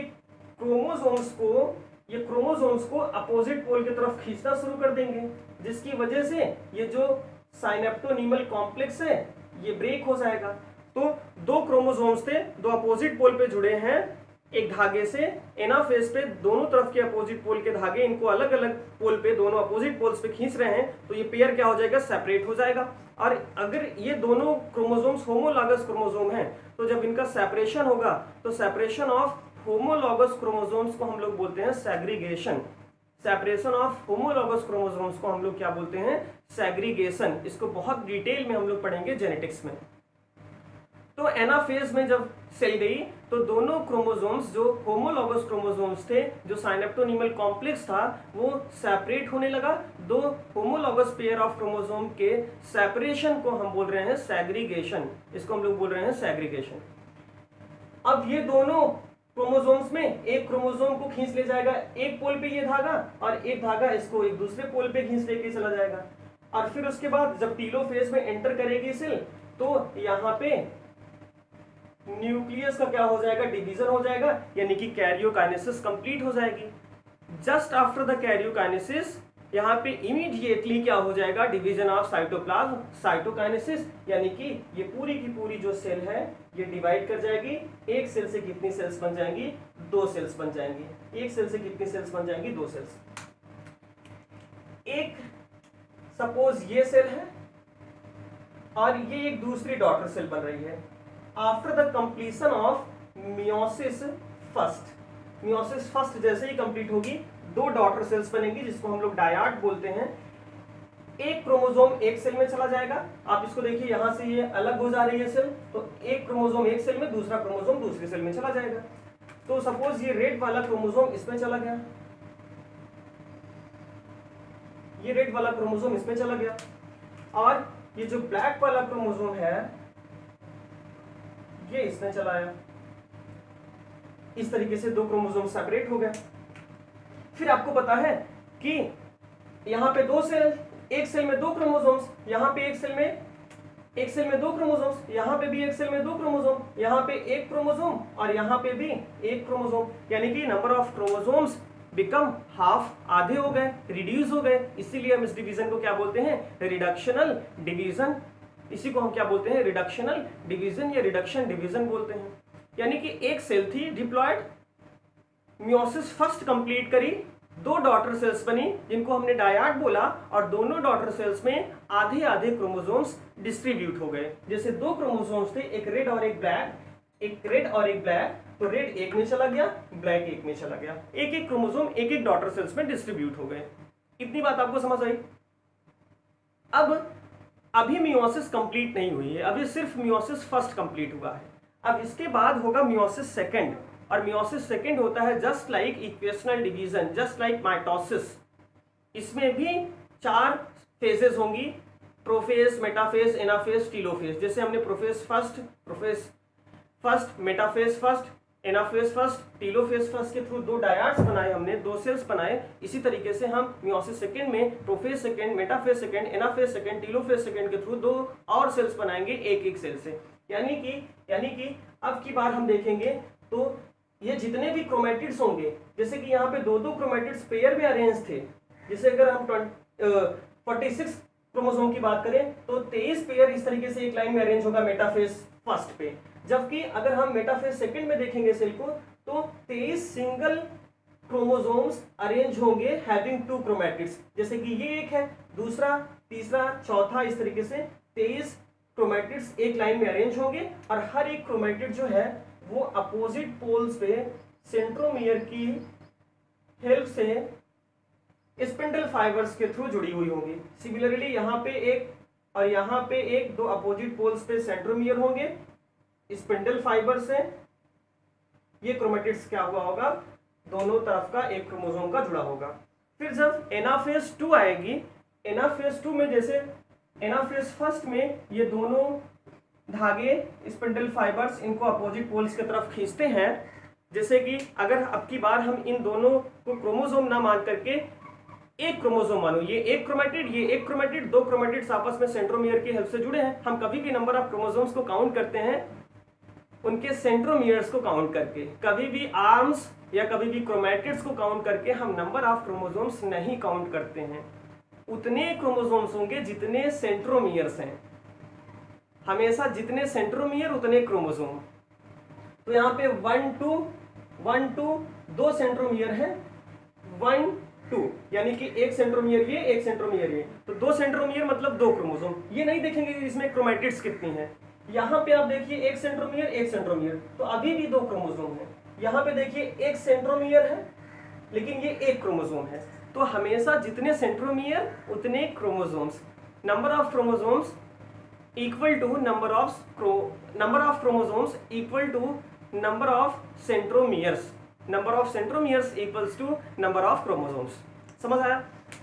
Speaker 1: क्रोमोसोम्स को अपोजिट पोल की तरफ खींचना शुरू कर देंगे, जिसकी वजह से ये जो साइनेप्टोनीमल कॉम्प्लेक्स है ये ब्रेक हो जाएगा। तो 2 क्रोमोसोम्स थे, 2 अपोजिट पोल पे जुड़े हैं एक धागे से। एनाफेज पे दोनों तरफ के अपोजिट पोल के धागे इनको अलग अलग पोल पे, दोनों अपोजिट पोल्स पे खींच रहे हैं, तो ये पेयर क्या हो जाएगा? सेपरेट हो जाएगा। और अगर ये दोनों क्रोमोसोम्स होमोलॉगस क्रोमोसोम हैं तो जब इनका सेपरेशन होगा तो सेपरेशन ऑफ होमोलॉगस क्रोमोसोम्स को हम लोग बोलते हैं segregation. Separation of homologous chromosomes को हम लोग क्या बोलते हैं? सेग्रीगेशन। इसको बहुत डिटेल में हम लोग पढ़ेंगे जेनेटिक्स में। तो एनाफेज में जब सेल गई तो दोनों क्रोमोसोम्स जो होमोलॉगस क्रोमोसोम्स थे, जो साइनेप्टोनीमल कॉम्प्लेक्स था, वो सेपरेट होने लगा। 2 होमोलॉगस पेयर ऑफ क्रोमोसोम के सेपरेशन को हम बोल रहे हैं सेग्रीगेशन। इसको हम लोग बोल रहे हैं सेग्रीगेशन। अब ये दोनों क्रोमोसोम्स में एक क्रोमोसोम को खींच ले जाएगा एक पोल पे ये धागा, और एक धागा इसको एक दूसरे पोल पे खींच लेके चला जाएगा। और फिर उसके बाद जब टीलोफेज में एंटर करेगी सेल तो यहाँ पे न्यूक्लियस का क्या हो जाएगा? डिवीजन हो जाएगा, यानी कि कैरियोकाइनेसिस कंप्लीट हो जाएगी। जस्ट आफ्टर द कैरियोकाइनेसिस यहाँ पे इमीडिएटली क्या हो जाएगा? डिवीजन ऑफ साइटोप्लाज्म, साइटोकाइनेसिस, यानी कि ये पूरी की पूरी जो सेल है ये डिवाइड कर जाएगी। एक सेल से कितनी सेल्स बन जाएंगी? 2 सेल्स बन जाएंगी। एक सेल से कितनी सेल्स बन जाएंगी? 2 सेल्स। एक सपोज ये सेल है और ये एक दूसरी डॉटर सेल बन रही है। After the completion of meiosis first, meiosis first जैसे ही कंप्लीट होगी 2 डॉटर सेल्स बनेंगी जिसको हम लोग डायड बोलते हैं। एक क्रोमोसोम एक सेल में चला जाएगा। आप इसको देखिए, यहां से ये अलग हो जा रही है सेल, तो एक क्रोमोसोम एक सेल में, दूसरा क्रोमोसोम दूसरी सेल में चला जाएगा। तो सपोज ये रेड वाला क्रोमोसोम इसमें चला गया, ये रेड वाला क्रोमोसोम इसमें चला गया, और ये जो ब्लैक वाला क्रोमोसोम है ये इसमें चला आया। इस तरीके से 2 क्रोमोसोम सेपरेट हो गए। फिर आपको पता है कि यहां पे 2 सेल, एक सेल में 2 क्रोमोसोम्स, यहां पे एक सेल में 2 क्रोमोसोम्स, यहां पे भी एक सेल में 2 क्रोमोसोम, यहां पे 1 क्रोमोसोम और यहां पे भी 1 क्रोमोसोम, यानी कि number of chromosomes become half, आधे हो गए, रिड्यूस हो गए। इसीलिए हम इस डिवीजन को क्या बोलते हैं? Reductional division. इसी को हम क्या बोलते हैं? रिडक्शनल डिवीजन या रिडक्शन डिवीजन बोलते हैं। यानी कि एक सेल थी डिप्लॉयड, मियोसिस फर्स्ट कंप्लीट करी, 2 डॉटर सेल्स बनी जिनको हमने डायड बोला, और दोनों डॉटर सेल्स में आधे आधे क्रोमोसोम्स डिस्ट्रीब्यूट हो गए। जैसे 2 क्रोमोसोम्स थे, एक रेड और एक ब्लैक, एक रेड और एक ब्लैक, तो रेड एक में चला गया, ब्लैक एक में चला गया। एक एक क्रोमोसोम एक एक डॉटर सेल्स में डिस्ट्रीब्यूट हो गए। इतनी बात आपको समझ आई? अब अभी मियोसिस कंप्लीट नहीं हुई है, अभी सिर्फ मियोसिस फर्स्ट कंप्लीट हुआ है। अब इसके बाद होगा मियोसिस सेकंड, और मियोसिस सेकंड होता है just like equational division, just like mitosis. इसमें भी 4 फेजेस होंगी, प्रोफेज, मेटाफेज, एनाफेज, टीलोफेज। जैसे हमने prophase first, metaphase first, anaphase first, telophase first के थ्रू 2 डायड्स बनाए हमने, 2 सेल्स बनाए। इसी तरीके से हम मियोसिस सेकंड में prophase second, metaphase second, anaphase second, telophase second के थ्रू 2 और सेल्स बनाएंगे एक एक सेल से। यानी कि अब की बार हम देखेंगे तो ये जितने भी क्रोमैटिड्स होंगे, जैसे कि यहाँ पे 2-2 क्रोमैटिड्स पेयर में अरेंज थे। जैसे अगर हम 46 क्रोमोसोम की बात करें तो 23 पेयर इस तरीके से एक लाइन में अरेंज होगा मेटाफेज फर्स्ट पे। जबकि अगर हम मेटाफेज सेकंड में देखेंगे सेल को तो 23 सिंगल क्रोमोसोम्स अरेंज होंगे हैविंग 2 क्रोमैटिड्स। जैसे कि ये एक है, दूसरा, तीसरा, चौथा, इस तरीके से 23 क्रोमैटिड्स एक लाइन में अरेंज होंगे, और हर एक क्रोमैटिड जो है वो अपोजिट पोल्स पे सेंट्रोमियर की हेल्प से स्पिंडल फाइबर्स के थ्रू जुड़ी हुई होंगी। सिमिलरली यहाँ पे एक और यहाँ पे एक, 2 अपोजिट पोल्स पे सेंट्रोमियर होंगे स्पिंडल फाइबर से। ये क्रोमैटिड्स क्या हुआ होगा? दोनों तरफ का एक क्रोमोसोम का जुड़ा होगा। फिर जब एनाफेज 2 आएगी, एनाफेज 2 में जैसे एनाफेज फर्स्ट में ये दोनों धागे स्पिंडल फाइबर्स इनको अपोजिट पोल्स की तरफ खींचते हैं। जैसे कि अगर अब की बार हम इन दोनों को क्रोमोसोम ना मान करके एक क्रोमोसोम मानो, ये एक क्रोमैटिड, ये एक क्रोमैटिड, 2 क्रोमैटिड्स आपस में सेंट्रोमियर की हेल्प से जुड़े हैं। हम कभी भी नंबर ऑफ क्रोमोसोम्स को काउंट करते हैं उनके सेंट्रोमियर्स को काउंट करके, कभी भी आर्म्स या कभी भी क्रोमैटिड्स को काउंट करके हम नंबर ऑफ क्रोमोसोम्स नहीं काउंट करते हैं। उतने क्रोमोसोम्स होंगे जितने सेंट्रोमियर्स हैं, हमेशा जितने सेंट्रोमियर उतने क्रोमोसोम। तो यहाँ पे 1 2 2 सेंट्रोमियर है, 1 2 यानी कि एक सेंट्रोमियर ये, एक सेंट्रोमियर ये, तो 2 सेंट्रोमियर मतलब 2 क्रोमोसोम। ये नहीं देखेंगे कि इसमें क्रोमैटिड्स कितनी है। यहाँ पे आप देखिए एक सेंट्रोमियर, तो अभी भी 2 क्रोमोसोम है। यहाँ पे देखिए एक सेंट्रोमियर है लेकिन ये एक क्रोमोसोम है। तो हमेशा जितने सेंट्रोमियर उतने chromosomes, number of chromosomes equal to number of chromosomes equal to number of centromeres, number of centromeres equals to number of chromosomes. समझ आया?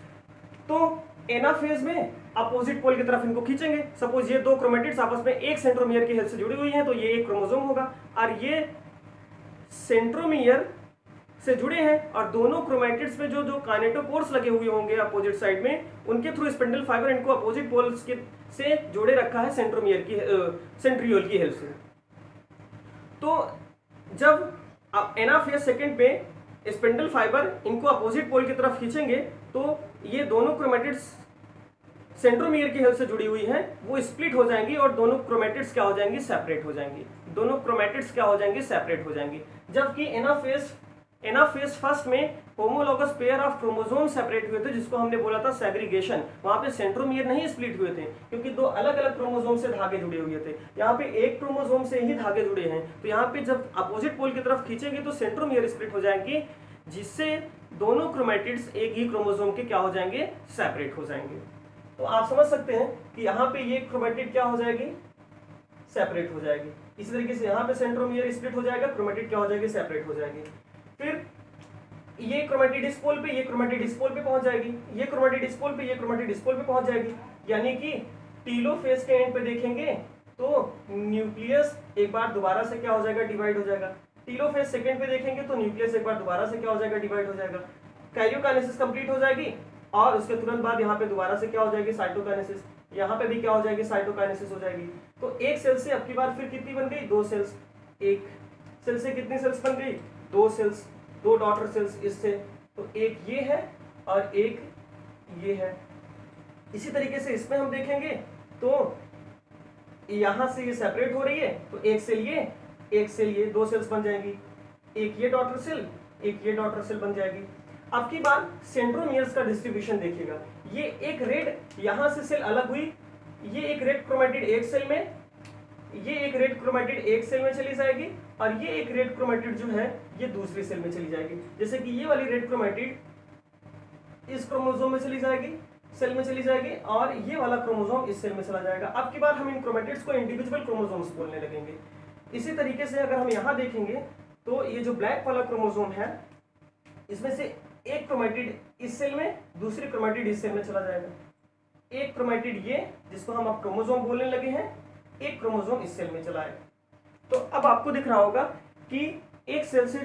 Speaker 1: तो एनाफेज में अपोजिट पोल की तरफ इनको खींचेंगे। सपोज ये 2 क्रोमैटिड्स आपस में एक सेंट्रोमियर की हेल्प से जुड़ी हुई हैं, तो ये एक क्रोमोसोम होगा, और ये सेंट्रोमियर से जुड़े हैं, और दोनों क्रोमैटिड्स में जो काइनेटोकोर्स लगे हुए होंगे अपोजिट साइड में, उनके थ्रू स्पिंडल फाइबर इनको अपोजिट पोल्स के से जोड़े रखा है सेंट्रोमियर की सेंट्रियोल की हेल्प से। तो जब आप एनाफेज सेकंड पे स्पिंडल फाइबर इनको अपोजिट पोल की तरफ खींचेंगे तो ये दोनों क्रोमैटिड्स सेंट्रोमियर की हेल्प से जुड़ी हुई हैं, वो स्प्लिट हो जाएंगी और दोनों क्रोमैटिड्स क्या हो जाएंगी? सेपरेट हो जाएंगी। दोनों क्रोमैटिड्स क्या हो जाएंगी? सेपरेट हो जाएंगी। जबकि एनाफेज एनाफेज फर्स्ट में homologous pair of chromosome separate हुए थे, जिसको हमने बोला था सेग्रीगेशन। वहां पे सेंट्रोमियर नहीं स्प्लिट हुए थे, क्योंकि दो अलग अलग क्रोमोसोम से धागे जुड़े हुए थे। यहाँ पे एक क्रोमोसोम से ही धागे जुड़े हैं, तो यहाँ पे जब अपोजिट पोल की तरफ खींचेंगे तो सेंट्रोमियर स्प्लिट हो जाएंगी, जिससे दोनों क्रोमेटिड्स एक ही क्रोमोसोम के क्या हो जाएंगे, सेपरेट हो जाएंगे। तो आप समझ सकते हैं कि यहाँ पे ये क्रोमेटिड क्या हो जाएगी, सेपरेट हो जाएगी। इसी तरीके से यहाँ पे सेंट्रोमियर स्प्लिट हो जाएगा, क्रोमेटिड क्या हो जाएगी, सेपरेट हो जाएगी। फिर ये क्रोमेटिड इस पोल पे, ये क्रोमेटिड इस पोल पे पहुंच जाएगी, ये क्रोमेटिड इस पोल पे, ये क्रोमेटिड इस पोल पे पहुंच जाएगी। यानी कि टीलोफेज के एंड पे देखेंगे तो न्यूक्लियस एक बार दोबारा से क्या हो जाएगा, डिवाइड हो जाएगा। टीलोफेज सेकंड पे देखेंगे तो न्यूक्लियस एक बार दोबारा से क्या हो जाएगा, डिवाइड हो जाएगा। कैरियोकाइनेसिस कंप्लीट हो जाएगी और उसके तुरंत बाद यहाँ पे दोबारा से क्या हो जाएगी, साइटोकाइनेसिस। यहाँ पे भी क्या हो जाएगी, साइटोकाइनेसिस हो जाएगी। तो एक सेल से अब की बार फिर कितनी बन गई, 2 सेल्स। एक सेल से कितनी सेल्स बन गई, 2 सेल्स, 2 डॉटर सेल्स इससे। तो एक ये है और एक ये है। इसी तरीके से इसमें हम देखेंगे तो यहां से ये सेपरेट हो रही है, तो एक सेल ये, एक सेल ये, 2 सेल्स बन जाएंगी। एक ये डॉटर सेल, एक ये डॉटर सेल बन जाएगी। अब की बार सेंट्रोमियर्स का डिस्ट्रीब्यूशन देखिएगा। ये एक रेड यहां से सेल अलग हुई, ये एक रेड क्रोमेटिड एक सेल में, ये एक रेड क्रोमेटिड एक सेल में चली जाएगी और ये एक रेड क्रोमेटिड जो है ये दूसरी सेल में चली जाएगी। जैसे कि ये वाली रेड क्रोमेटिड इस क्रोमोसोम में चली जाएगी, सेल में चली जाएगी, और ये वाला क्रोमोसोम इस सेल में चला जाएगा। अब की बार हम इन क्रोमेटिड्स को इंडिविजुअल क्रोमोसोम्स बोलने लगेंगे। इसी तरीके से अगर हम यहाँ देखेंगे तो ये जो ब्लैक वाला क्रोमोसोम है, इसमें से एक क्रोमेटिड इस सेल में, दूसरी क्रोमेटिड इस सेल में चला जाएगा। एक क्रोमेटिड ये, जिसको हम अब क्रोमोसोम बोलने लगे हैं, एक क्रोमोसोम इस सेल में चला है। तो अब आपको दिख रहा होगा कि एक सेल से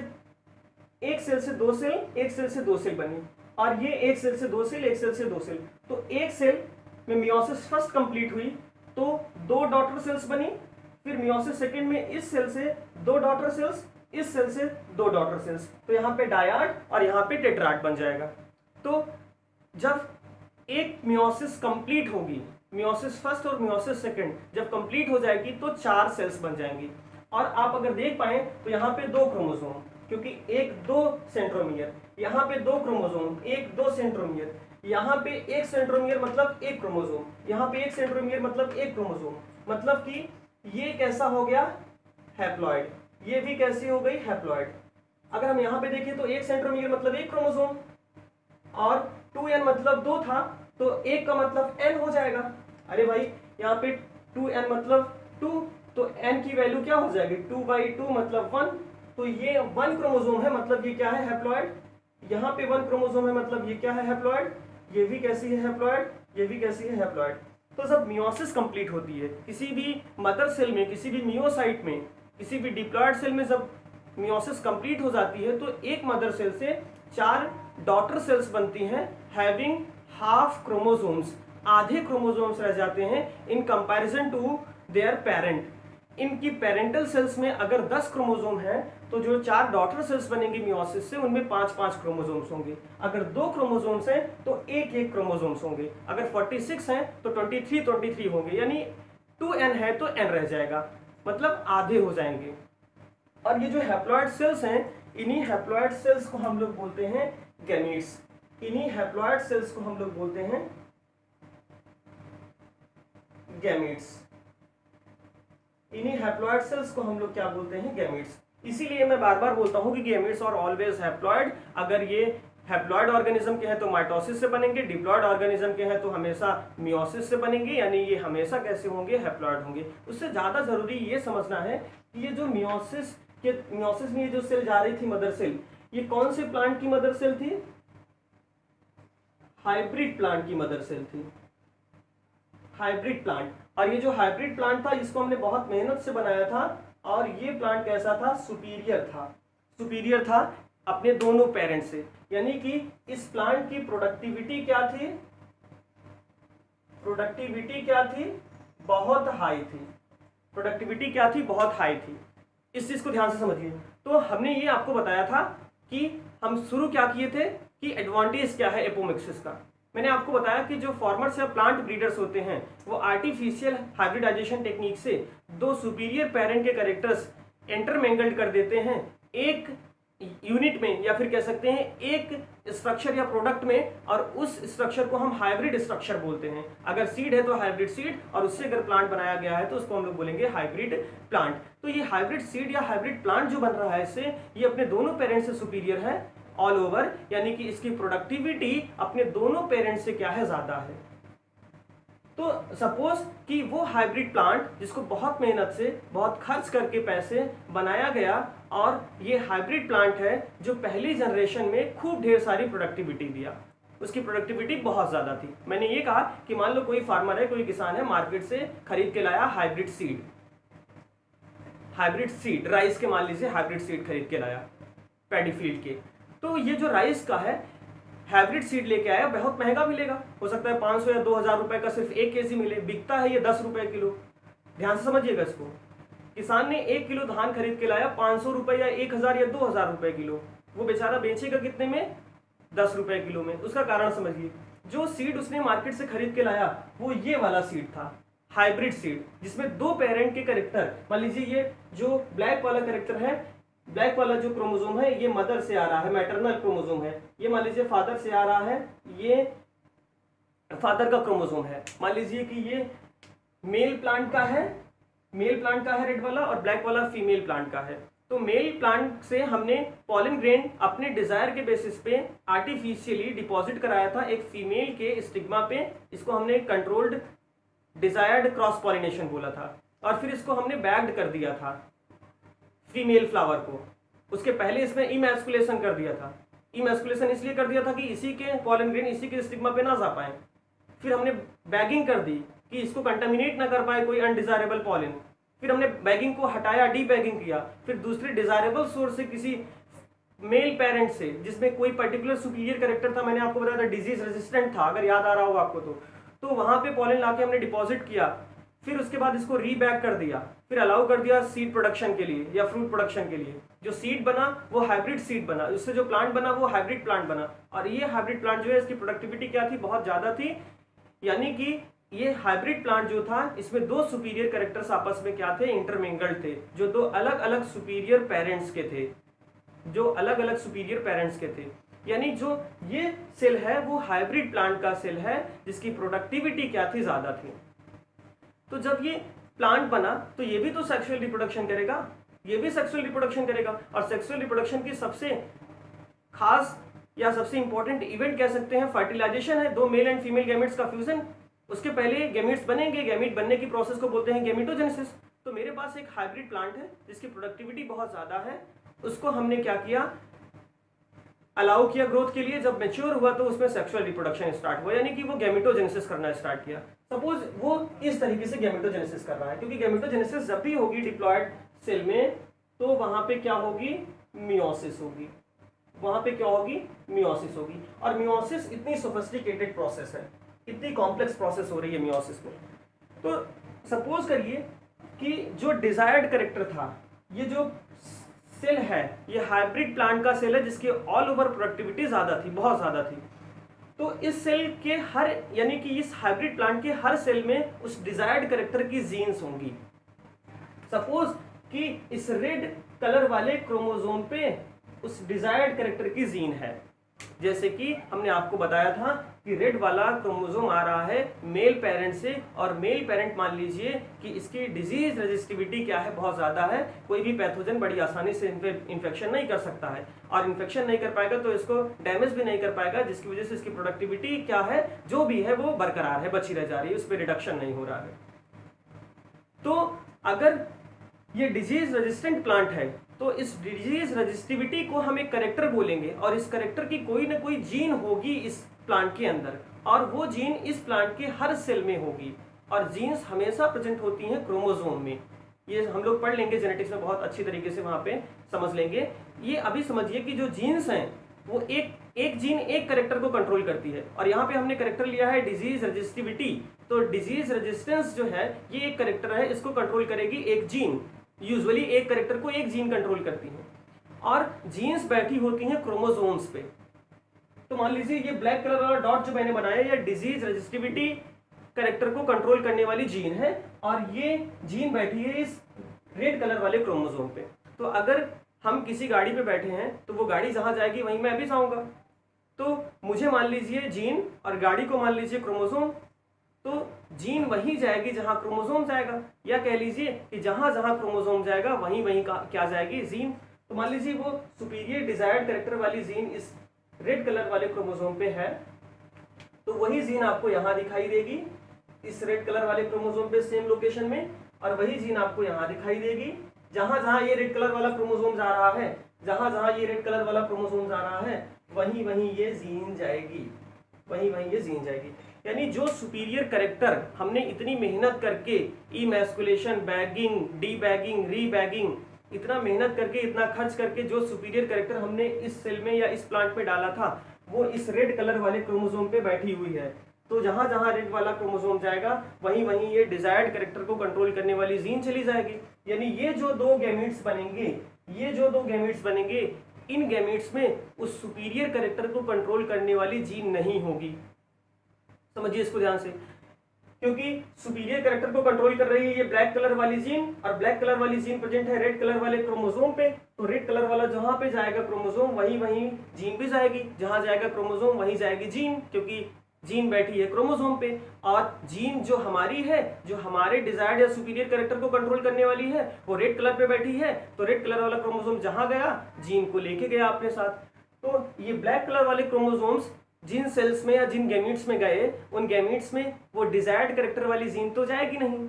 Speaker 1: 2 सेल, एक सेल से 2 सेल बनी, और ये एक सेल से 2 सेल, एक सेल से 2 सेल। तो एक सेल में मियोसिस फर्स्ट कंप्लीट हुई तो 2 डॉटर सेल्स बनी, फिर मियोसिस सेकंड में इस सेल से 2 डॉटर सेल्स, इस सेल से 2 डॉटर सेल्स। तो यहाँ पे डायाड और यहाँ पे टेट्राड बन जाएगा। तो जब एक मियोसिस कंप्लीट होगी, मियोसिस फर्स्ट और मियोसिस सेकंड जब कंप्लीट हो जाएगी तो 4 सेल्स बन जाएंगी। और आप अगर देख पाए तो यहाँ पे 2 क्रोमोसोम, क्योंकि 1-2 सेंट्रोमियर, यहाँ पे 2 क्रोमोसोम, 1-2 सेंट्रोमियर, यहाँ पे 1 सेंट्रोमियर मतलब 1 क्रोमोसोम, यहाँ पे 1 सेंट्रोमियर मतलब 1 क्रोमोसोम। मतलब कि ये कैसा हो गया, हैप्लॉइड, ये भी कैसी हो गई, हैप्लॉइड। अगर हम यहाँ पे देखें तो 1 सेंट्रोमियर मतलब 1 क्रोमोसोम, और 2n मतलब 2 था, तो 1 का मतलब n हो जाएगा। अरे भाई यहाँ पे 2n मतलब 2, तो n की वैल्यू क्या हो जाएगी, 2/2 मतलब 1। तो ये 1 क्रोमोसोम है, मतलब ये क्या है, हैप्लॉइड। यहाँ पे 1 क्रोमोसोम है, मतलब ये क्या है, हैप्लॉइड। ये भी कैसी है, हैप्लॉइड, ये भी कैसी है, हैप्लॉइड। तो जब मियोसिस कंप्लीट होती है किसी भी मदर सेल में, किसी भी मियोसाइट में, किसी भी डिप्लॉयड सेल में, जब मियोसिस कंप्लीट हो जाती है तो एक मदर सेल से 4 डॉटर सेल्स बनती हैं, हैविंग हाफ क्रोमोसोम्स, आधे क्रोमोसोम्स रह जाते हैं in comparison to their parent. इनकी पेरेंटल सेल्स में अगर 10 क्रोमोसोम है तो जो 4 डॉटर सेल्स बनेंगी मियोसिस से, उनमें 5-5 क्रोमोसोम्स होंगे। अगर 2 क्रोमोसोम्स हैं तो 1-1 क्रोमोसोम्स होंगे। अगर 46 हैं तो 23 होंगे, यानी 2n है तो n रह जाएगा, मतलब आधे हो जाएंगे। और ये जो हैप्लॉइड सेल्स हैं, इन्हीं हैप्लॉइड सेल्स को हम लोग बोलते हैं गैमीट्स। इन्हीं हैप्लॉइड सेल्स को हम लोग बोलते हैं गैमीट्स। इन्हीं हैप्लॉइड सेल्स को हम लोग क्या बोलते हैं, गैमीट्स। इसीलिए मैं बार बार बोलता हूं कि गैमीट्स और ऑलवेज हैप्लॉइड। अगर ये हैप्लॉइड ऑर्गेनिज्म के हैं तो माइटोसिस से बनेंगे, डिप्लॉइड ऑर्गेनिज्म के हैं तो हमेशा मियोसिस से बनेंगे, यानी ये हमेशा कैसे होंगे, हैप्लॉइड होंगे। उससे ज्यादा जरूरी ये समझना है कि ये जो मियोसिस में ये जो सेल जा रही थी, मदर सेल, ये कौन से प्लांट की मदर सेल थी, हाइब्रिड प्लांट की मदर सेल थी, हाइब्रिड प्लांट। और ये जो हाइब्रिड प्लांट था इसको हमने बहुत मेहनत से बनाया था, और ये प्लांट कैसा था, सुपीरियर था अपने दोनों पेरेंट से। यानी कि इस प्लांट की प्रोडक्टिविटी क्या थी, बहुत हाई थी। प्रोडक्टिविटी क्या थी, बहुत हाई थी। इस चीज को ध्यान से समझिए। तो हमने ये आपको बताया था कि हम शुरू क्या किए थे कि एडवांटेज क्या है एपोमिक्सिस का। मैंने आपको बताया कि जो फार्मर्स या प्लांट ब्रीडर्स होते हैं वो आर्टिफिशियल हाइब्रिडाइजेशन टेक्निक से 2 सुपीरियर पेरेंट के कैरेक्टर्स इंटरमेंगल्ड कर देते हैं एक यूनिट में या फिर कह सकते हैं एक स्ट्रक्चर या प्रोडक्ट में, और उस स्ट्रक्चर को हम हाइब्रिड स्ट्रक्चर बोलते हैं। अगर सीड है तो हाइब्रिड सीड, और उससे अगर प्लांट बनाया गया है तो उसको हम लोग बोलेंगे हाइब्रिड प्लांट। तो ये हाइब्रिड सीड या हाइब्रिड प्लांट जो बन रहा है इससे, ये अपने दोनों पेरेंट से सुपीरियर है ऑल ओवर, यानी कि इसकी प्रोडक्टिविटी अपने दोनों पेरेंट से क्या है, ज्यादा है। तो सपोज कि वो हाइब्रिड प्लांट जिसको बहुत मेहनत से, बहुत खर्च करके पैसे बनाया गया, और ये हाइब्रिड प्लांट है जो पहली जनरेशन में खूब ढेर सारी प्रोडक्टिविटी दिया, उसकी प्रोडक्टिविटी बहुत ज्यादा थी। मैंने ये कहा कि मान लो कोई फार्मर है, कोई किसान है, मार्केट से खरीद के लाया हाइब्रिड सीड राइस के, मान लीजिए हाइब्रिड सीड खरीद के लाया पैडी फील्ड के। तो ये जो राइस का है हाइब्रिड सीड लेके आया, बहुत महंगा मिलेगा, हो सकता है 500 या 2000 रुपए का सिर्फ 1 केजी मिले, बिकता है ये 10 रुपए किलो। ध्यान से समझिएगा इसको, किसान ने 1 किलो धान खरीद के लाया 500 रुपए या 1000 या 2000 रुपए किलो, वो बेचारा बेचेगा कितने में, 10 रुपए किलो में। उसका कारण समझिए, जो सीड उसने मार्केट से खरीद के लाया वो ये वाला सीड था, हाइब्रिड सीड, जिसमें 2 पेरेंट के कैरेक्टर, मान लीजिए ये जो ब्लैक वाला कैरेक्टर है, ब्लैक वाला जो क्रोमोसोम है ये मदर से आ रहा है, मैटरनल क्रोमोसोम है, ये मान लीजिए फादर से आ रहा है, ये फादर का क्रोमोसोम है। मान लीजिए कि ये मेल प्लांट का है, रेड वाला, और ब्लैक वाला फीमेल प्लांट का है। तो मेल प्लांट से हमने पॉलन ग्रेन अपने डिजायर के बेसिस पे आर्टिफिशियली डिपॉजिट कराया था एक फीमेल के स्टिग्मा पे, इसको हमने कंट्रोल्ड डिजायर्ड क्रॉस पॉलिनेशन बोला था, और फिर इसको हमने बैग्ड कर दिया था फीमेल फ्लावर को। उसके पहले इसमें इमैस्कुलेशन कर दिया था। इमैस्कुलेशन इसलिए कर दिया था कि इसी के पॉलन ग्रेन इसी के स्टिग्मा पे ना जा पाए। फिर हमने बैगिंग कर दी कि इसको कंटामिनेट ना कर पाए कोई अनडिजायरेबल पॉलन। फिर हमने बैगिंग को हटाया, डी बैगिंग किया। फिर दूसरी डिजायरेबल सोर्स से किसी मेल पेरेंट से जिसमें कोई पर्टिकुलर सुपीरियर कैरेक्टर था, मैंने आपको बताया था डिजीज रेजिस्टेंट था, अगर याद आ रहा हो आपको तो वहां पे पॉलन लाके हमने डिपॉजिट किया। फिर उसके बाद इसको रीबैक कर दिया, फिर अलाउ कर दिया सीड प्रोडक्शन के लिए या फ्रूट प्रोडक्शन के लिए। जो सीड बना वो हाइब्रिड सीड बना, उससे जो प्लांट बना वो हाइब्रिड प्लांट बना। और ये हाइब्रिड प्लांट जो है इसकी प्रोडक्टिविटी क्या थी, बहुत ज्यादा थी। यानी कि ये हाइब्रिड प्लांट जो था इसमें 2 सुपीरियर कैरेक्टर्स आपस में क्या थे, इंटरमिंगल्ड थे, जो 2 अलग अलग सुपीरियर पेरेंट्स के थे, यानी जो ये सेल है वो हाइब्रिड प्लांट का सेल है जिसकी प्रोडक्टिविटी क्या थी, ज्यादा थी। तो जब ये प्लांट बना तो ये भी तो सेक्सुअल रिप्रोडक्शन करेगा, ये भी सेक्सुअल रिप्रोडक्शन करेगा। और सेक्सुअल रिप्रोडक्शन की सबसे खास या सबसे इंपॉर्टेंट इवेंट कह सकते हैं फर्टिलाइजेशन है, 2 मेल एंड फीमेल गैमेट्स का फ्यूजन। उसके पहले गैमेट्स बनेंगे, गैमेट बनने की प्रोसेस को बोलते हैं गैमेटोजेनेसिस। तो मेरे पास एक हाइब्रिड प्लांट है जिसकी प्रोडक्टिविटी बहुत ज्यादा है, उसको हमने क्या किया, अलाउ किया ग्रोथ के लिए। जब मैच्योर हुआ तो उसमें सेक्सुअल रिप्रोडक्शन स्टार्ट हुआ, यानी कि वो गैमेटोजेनेसिस करना स्टार्ट किया। सपोज वो इस तरीके से गैमेटोजेनेसिस कर रहा है, क्योंकि गैमेटोजेनेसिस जब भी होगी डिप्लॉयड सेल में तो वहां पे क्या होगी, मियोसिस होगी। और मियोसिस इतनी सोफिस्टिकेटेड प्रोसेस है, इतनी कॉम्प्लेक्स प्रोसेस हो रही है मियोसिस में। तो सपोज करिए कि जो डिजायर्ड कैरेक्टर था, ये जो सेल है ये हाइब्रिड प्लांट का सेल है जिसकी ऑल ओवर प्रोडक्टिविटी ज्यादा थी, बहुत ज्यादा थी। तो इस सेल के हर, यानी कि इस हाइब्रिड प्लांट के हर सेल में उस डिजायर्ड कैरेक्टर की जीन्स होंगी। सपोज कि इस रेड कलर वाले क्रोमोसोम पे उस डिजायर्ड कैरेक्टर की जीन है, जैसे कि हमने आपको बताया था कि रेड वाला क्रोमोसोम आ रहा है मेल पेरेंट से, और मेल पेरेंट मान लीजिए कि इसकी डिजीज रेजिस्टिविटी क्या है, बहुत ज्यादा है। कोई भी पैथोजन बड़ी आसानी से इन्फेक्शन नहीं कर सकता है, और इन्फेक्शन नहीं कर पाएगा तो इसको डैमेज भी नहीं कर पाएगा, जिसकी वजह से इसकी प्रोडक्टिविटी क्या है, जो भी है वो बरकरार है, बची रह जा रही है, उस पर रिडक्शन नहीं हो रहा है। तो अगर ये डिजीज रेजिस्टेंट प्लांट है तो इस डिजीज रेजिस्टिविटी को हम एक कैरेक्टर बोलेंगे, और इस कैरेक्टर की कोई ना कोई जीन होगी इस प्लांट के अंदर, और वो जीन इस प्लांट के हर सेल में होगी। और जीन्स हमेशा प्रेजेंट होती हैं क्रोमोसोम में, ये हम लोग पढ़ लेंगे जेनेटिक्स में, बहुत अच्छी तरीके से वहां पे समझ लेंगे। ये अभी समझिए कि जो जीन्स हैं वो एक जीन एक कैरेक्टर को कंट्रोल करती है, और यहाँ पे हमने कैरेक्टर लिया है डिजीज रेजिस्टिविटी। तो डिजीज रेजिस्टेंस जो है ये एक कैरेक्टर है, इसको कंट्रोल करेगी एक जीन। यूजुअली एक कैरेक्टर को एक जीन कंट्रोल करती है, और जीन्स बैठी होती हैं क्रोमोसोम्स पे। तो मान लीजिए ये ब्लैक कलर वाला डॉट जो मैंने बनाया, ये डिजीज रेजिस्टिविटी कैरेक्टर को कंट्रोल करने वाली जीन है, और ये जीन बैठी है इस रेड कलर वाले क्रोमोसोम पे। तो अगर हम किसी गाड़ी पे बैठे हैं तो वो गाड़ी जहां जाएगी वहीं मैं भी जाऊंगा। तो मुझे मान लीजिए जीन और गाड़ी को मान लीजिए क्रोमोसोम, तो जीन वहीं जाएगी जहां क्रोमोसोम जाएगा, या कह लीजिए कि जहां जहां क्रोमोसोम जाएगा वहीं वहीं क्या जाएगी, जीन। तो मान लीजिए वो सुपीरियर डिजायर्ड कैरेक्टर वाली जीन इस रेड कलर वाले क्रोमोसोम पे है, तो वही जीन आपको यहाँ दिखाई देगी इस रेड कलर वाले क्रोमोसोम पे सेम लोकेशन में, और वही जीन आपको यहाँ दिखाई देगी जहां जहां ये रेड कलर वाला क्रोमोसोम जा रहा है, जहां जहां ये रेड कलर वाला क्रोमोसोम जा रहा है वहीं वहीं ये जीन जाएगी, वहीं वहीं ये जीन जाएगी। यानी जो सुपीरियर कैरेक्टर हमने इतनी मेहनत करके emasculation, bagging, debagging, rebagging, इतना मेहनत करके, इतना खर्च करके जो सुपीरियर कैरेक्टर हमने इस सेल में या इस प्लांट में डाला था, वो इस रेड कलर वाले क्रोमोसोम पे बैठी हुई है। तो जहां जहां रेड वाला क्रोमोसोम जाएगा वहीं वहीं ये डिजायर्ड कैरेक्टर को कंट्रोल करने वाली जीन चली जाएगी। यानी ये जो दो गैमेट्स बनेंगे, ये जो दो गैमेट्स बनेंगे, इन गैमेट्स में उस सुपीरियर कैरेक्टर को कंट्रोल करने वाली जीन नहीं होगी। समझिए इसको ध्यान से, क्योंकि सुपीरियर कैरेक्टर को कंट्रोल कर रही है ये ब्लैक कलर वाली जीन, और ब्लैक कलर वाली जीन प्रेजेंट है रेड कलर वाले क्रोमोसोम पे। तो रेड कलर वाला जहां पे जाएगा क्रोमोसोम वहीं वहीं जीन भी जाएगी, जहां जाएगा क्रोमोसोम वहीं जाएगी जीन, क्योंकि जीन बैठी है क्रोमोसोम पे। और जीन जो हमारी है, जो हमारे डिजायर्ड या सुपीरियर कैरेक्टर को कंट्रोल करने वाली है, वो रेड कलर पे बैठी है। तो रेड कलर वाला क्रोमोसोम जहां गया जीन को लेके गया अपने साथ। तो ये ब्लैक कलर वाले क्रोमोसोम्स जिन सेल्स में या जिन गैमीट्स में गए, उन गैमीट्स में वो डिजायर्ड कैरेक्टर वाली जीन तो जाएगी नहीं।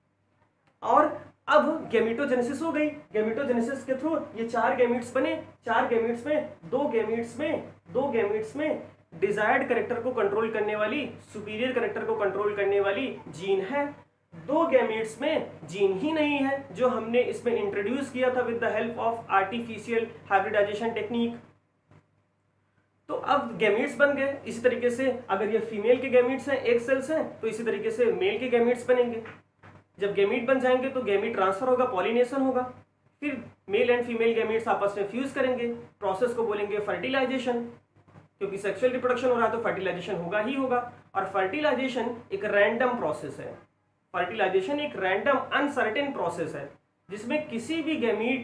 Speaker 1: और अब गैमेटोजेनेसिस हो गई। गैमेटोजेनेसिस के थ्रू ये 4 गैमीट्स बने, 4 गैमीट्स में दो गैमीट्स में डिजायर्ड कैरेक्टर को कंट्रोल करने वाली, सुपीरियर कैरेक्टर को कंट्रोल करने वाली जीन है। 2 गैमीट्स में जीन ही नहीं है, जो हमने इसमें इंट्रोड्यूस किया था with the help of artificial hybridisation technique. तो अब गैमीट्स बन गए। इसी तरीके से अगर ये फीमेल के गैमीट्स हैं, एक सेल्स हैं, तो इसी तरीके से मेल के गैमीट्स बनेंगे। जब गैमीट बन जाएंगे तो गैमीट ट्रांसफर होगा, पॉलिनेशन होगा, फिर मेल एंड फीमेल गैमीट्स आपस में फ्यूज करेंगे। प्रोसेस को बोलेंगे फर्टिलाइजेशन, क्योंकि सेक्सुअल रिप्रोडक्शन हो रहा है तो फर्टिलाइजेशन होगा ही होगा। और फर्टिलाइजेशन एक रैंडम प्रोसेस है। फर्टिलाइजेशन एक रैंडम अनसर्टेन प्रोसेस है, जिसमें किसी भी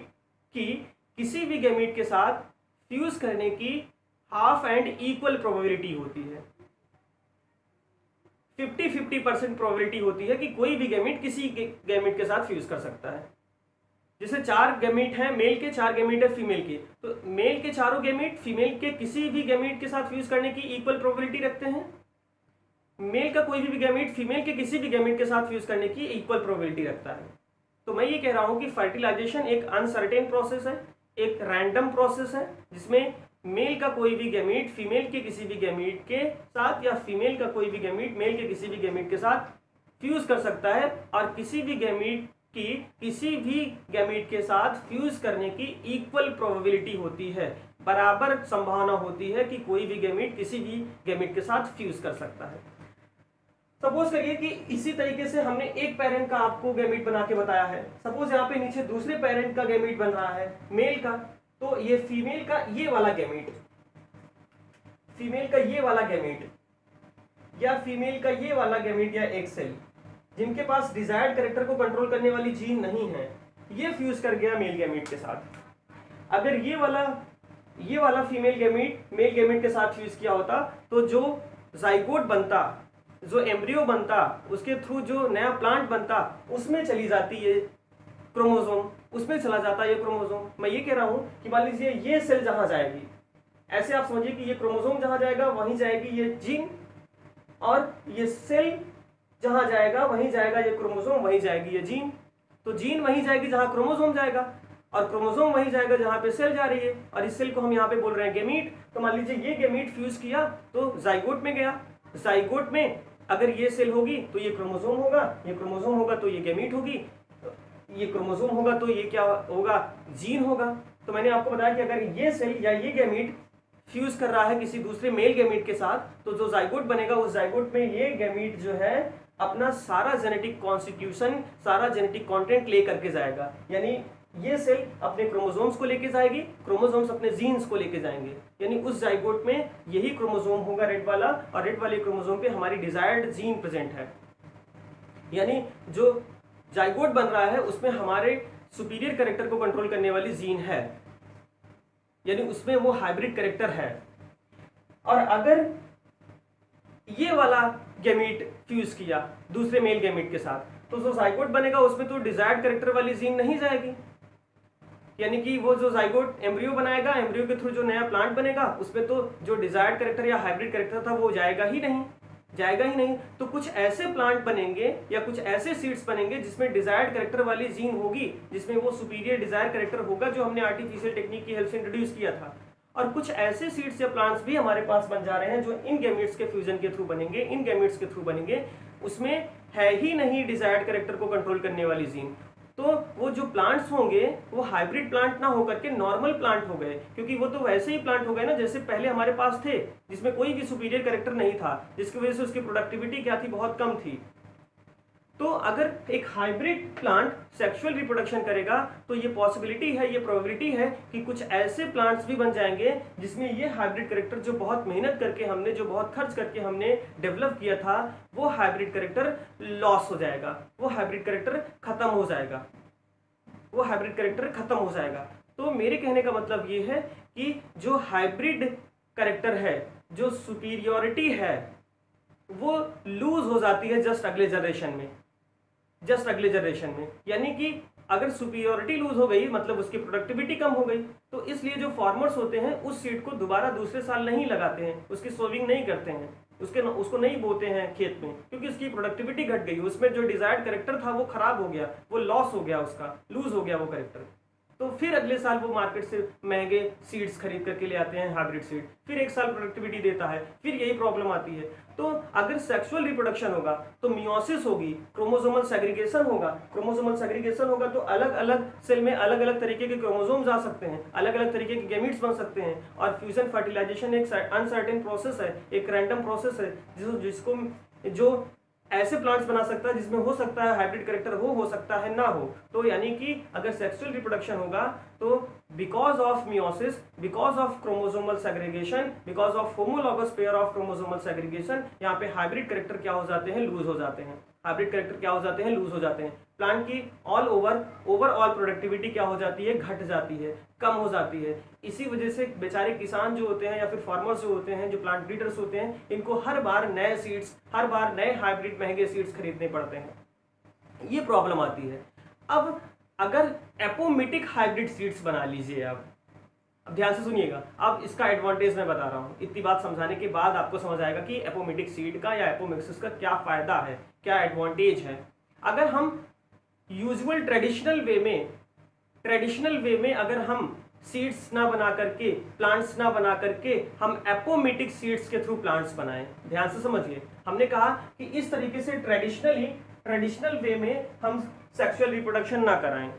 Speaker 1: गैमीट के साथ फ्यूज करने की हाफ एंड इक्वल प्रोबेबिलिटी होती है। 50-50% प्रोबेबिलिटी होती है कि कोई भी गैमीट किसी गैमीट के साथ फ्यूज कर सकता है। जैसे 4 गैमीट हैं मेल के, 4 गैमीट है फीमेल के, तो मेल के चारों गैमीट फीमेल के किसी भी गैमीट के साथ फ्यूज करने की इक्वल प्रोबेबिलिटी रखते हैं। मेल का कोई भी गैमीट फीमेल के किसी भी गैमीट के साथ फ्यूज करने की इक्वल प्रोबेबिलिटी रखता है। तो मैं ये कह रहा हूं कि फर्टिलाइजेशन एक अनसर्टेन प्रोसेस है, एक रैंडम प्रोसेस है, जिसमें मेल का कोई भी गैमीट फीमेल के किसी भी गैमीट के साथ, या फीमेल का कोई भी गैमीट मेल के किसी भी गैमीट के साथ फ्यूज कर सकता है। और किसी भी गैमीट की किसी भी गैमीट के साथ फ्यूज करने की इक्वल प्रोबेबिलिटी होती है, बराबर संभावना होती है कि कोई भी गैमीट किसी भी गैमीट के साथ फ्यूज कर सकता है। सपोज करिए कि इसी तरीके से हमने एक पेरेंट का आपको गैमीट बना के बताया है। सपोज यहाँ पे नीचे दूसरे पेरेंट का गैमीट बन रहा है मेल का, तो ये फीमेल का ये वाला गैमीट, फीमेल का ये वाला गैमीट, या फीमेल का ये वाला गैमीट, या एक सेल जिनके पास डिजायर्ड कैरेक्टर को कंट्रोल करने वाली जीन नहीं है, ये फ्यूज कर गया मेल गैमीट के साथ। अगर ये वाला फीमेल गैमीट मेल गैमीट के साथ फ्यूज किया होता, तो जो जाइगोट बनता, जो एम्ब्रियो बनता, उसके थ्रू जो नया प्लांट बनता, उसमें चली जाती ये क्रोमोसोम, उसमें चला जाता ये क्रोमोसोम। मैं ये कह रहा हूं कि मान लीजिए ये सेल जहां जाएगी, ऐसे आप समझिए कि ये क्रोमोसोम जहां जाएगा वहीं जाएगी ये जीन, और ये सेल जहां जाएगा वहीं जाएगा ये क्रोमोसोम, वहीं जाएगी ये जीन। तो जीन वहीं जाएगी जहां क्रोमोसोम जाएगा, और क्रोमोसोम वहीं जाएगा जहां पे सेल जा रही है, और इस सेल को हम यहाँ पे बोल रहे हैं गैमीट। तो मान लीजिए ये गैमीट फ्यूज किया तो जाइगोट में गया, जाइगोट में अगर ये सेल होगी तो ये क्रोमोसोम होगा, ये क्रोमोसोम होगा तो ये गैमीट होगी, ये क्रोमोसोम होगा तो ये क्या होगा, जीन होगा। तो मैंने आपको बताया कि अगर ये सेल या ये गैमीट फ्यूज कर रहा है किसी दूसरे मेल गैमीट के साथ, तो जो जाइगोट बनेगा उस जाइगोट में ये गैमीट जो है अपना सारा जेनेटिक कॉन्स्टिट्यूशन, सारा जेनेटिक कंटेंट ले करके जाएगा। यानी ये सेल अपने क्रोमोसोम्स को लेके जाएगी, क्रोमोसोम्स अपने जीन्स को लेके जाएंगे। यानी उस जाइगोट में यही क्रोमोसोम होगा रेड वाला, और रेड वाले क्रोमोसोम पे हमारी डिजायर्ड जीन प्रेजेंट है। यानी जो जाइगोट बन रहा है उसमें हमारे सुपीरियर कैरेक्टर को कंट्रोल करने वाली जीन है। यानी उसमें वो हाइब्रिड कैरेक्टर है। और अगर ये वाला गैमीट फ्यूज किया दूसरे मेल गैमीट के साथ, तो जो जाइगोट बनेगा उसमें तो डिजायर्ड कैरेक्टर वाली जीन नहीं जाएगी, यानी कि वो जो जाइगोट एम्ब्रियो बनाएगा, एम्ब्रियो के थ्रू जो नया प्लांट बनेगा उसमें तो जो डिजायर्ड कैरेक्टर या हाइब्रिड कैरेक्टर था वो जाएगा ही नहीं। तो कुछ ऐसे प्लांट बनेंगे या कुछ ऐसे सीड्स बनेंगे जिसमें डिजायर्ड कैरेक्टर वाली जीन होगी, जिसमें वो सुपीरियर डिजायर कैरेक्टर होगा जो हमने आर्टिफिशियल टेक्निक की हेल्प से इंट्रोड्यूस किया था। और कुछ ऐसे सीड्स या प्लांट्स भी हमारे पास बन जा रहे हैं जो इन गैमेट्स के फ्यूजन के थ्रू बनेंगे, इन गैमेट्स के थ्रू बनेंगे, उसमें है ही नहीं डिजायर्ड कैरेक्टर को कंट्रोल करने वाली जीन। तो वो जो प्लांट्स होंगे वो हाइब्रिड प्लांट ना होकर के नॉर्मल प्लांट हो गए, क्योंकि वो तो वैसे ही प्लांट हो गए ना जैसे पहले हमारे पास थे, जिसमें कोई भी सुपीरियर कैरेक्टर नहीं था, जिसकी वजह से उसकी प्रोडक्टिविटी क्या थी, बहुत कम थी। तो अगर एक हाइब्रिड प्लांट सेक्सुअल रिप्रोडक्शन करेगा तो ये पॉसिबिलिटी है, ये प्रोबेबिलिटी है कि कुछ ऐसे प्लांट्स भी बन जाएंगे जिसमें ये हाइब्रिड कैरेक्टर जो बहुत मेहनत करके हमने, जो बहुत खर्च करके हमने डेवलप किया था, वो हाइब्रिड कैरेक्टर लॉस हो जाएगा, वो हाइब्रिड कैरेक्टर खत्म हो जाएगा, वो हाइब्रिड कैरेक्टर खत्म हो जाएगा। तो मेरे कहने का मतलब ये है कि जो हाइब्रिड कैरेक्टर है, जो सुपीरियोरिटी है, वो लूज हो जाती है जस्ट अगले जनरेशन में, यानी कि अगर सुपीरियोरिटी लूज हो गई मतलब उसकी प्रोडक्टिविटी कम हो गई, तो इसलिए जो फार्मर्स होते हैं उस सीड को दोबारा दूसरे साल नहीं लगाते हैं, उसकी सोविंग नहीं करते हैं, उसको नहीं बोते हैं खेत में, क्योंकि उसकी प्रोडक्टिविटी घट गई, उसमें जो डिजायर्ड कैरेक्टर था वो खराब हो गया, वो लॉस हो गया, उसका लूज हो गया वो कैरेक्टर। तो फिर अगले साल वो मार्केट से महंगे सीड्स खरीद करके ले आते हैं, हाइब्रिड सीड, फिर एक साल प्रोडक्टिविटी देता है, फिर यही प्रॉब्लम आती है। तो अगर सेक्सुअल रिप्रोडक्शन होगा तो मियोसिस होगी, क्रोमोसोमल सेग्रीगेशन होगा, तो अलग अलग सेल में अलग अलग तरीके के क्रोमोसोम्स आ सकते हैं, अलग अलग तरीके के गैमीट्स बन सकते हैं। और फ्यूजन फर्टिलाइजेशन एक अनसर्टेन प्रोसेस है, एक रैंडम प्रोसेस है, जिसको जो ऐसे प्लांट्स बना सकता है जिसमें हो सकता है हाइब्रिड कैरेक्टर हो सकता है ना हो। तो यानी कि अगर सेक्सुअल रिप्रोडक्शन होगा तो because of meiosis, because of chromosomal segregation, because of homologous pair of chromosomal segregation, यहाँ पे हाइब्रिड कैरेक्टर क्या हो जाते हैं, लूज हो जाते हैं, लूज हो जाते हैं। प्लांट की ओवरऑल प्रोडक्टिविटी क्या हो जाती है, घट जाती है, कम हो जाती है। इसी वजह से बेचारे किसान जो होते हैं या फिर फार्मर्स जो होते हैं, जो प्लांट ब्रीडर्स होते हैं, इनको हर बार नए सीड्स, हर बार नए हाइब्रिड महंगे सीड्स खरीदने पड़ते हैं, ये प्रॉब्लम आती है। अब अगर एपोमिटिक हाइब्रिड सीड्स बना लीजिए, अब ध्यान से सुनिएगा, अब इसका एडवांटेज मैं बता रहा हूँ, इतनी बात समझाने के बाद आपको समझ आएगा कि एपोमिटिक सीड का या एपोमिक्सिस का क्या फायदा है, क्या एडवांटेज है। अगर हम यूजुअल ट्रेडिशनल वे में अगर हम सीड्स ना बना करके, प्लांट्स ना बना करके, हम एपोमिटिक सीड्स के थ्रू प्लांट्स बनाएं, ध्यान से समझिए। हमने कहा कि इस तरीके से ट्रेडिशनल वे में हम सेक्सुअल रिप्रोडक्शन ना कराएं,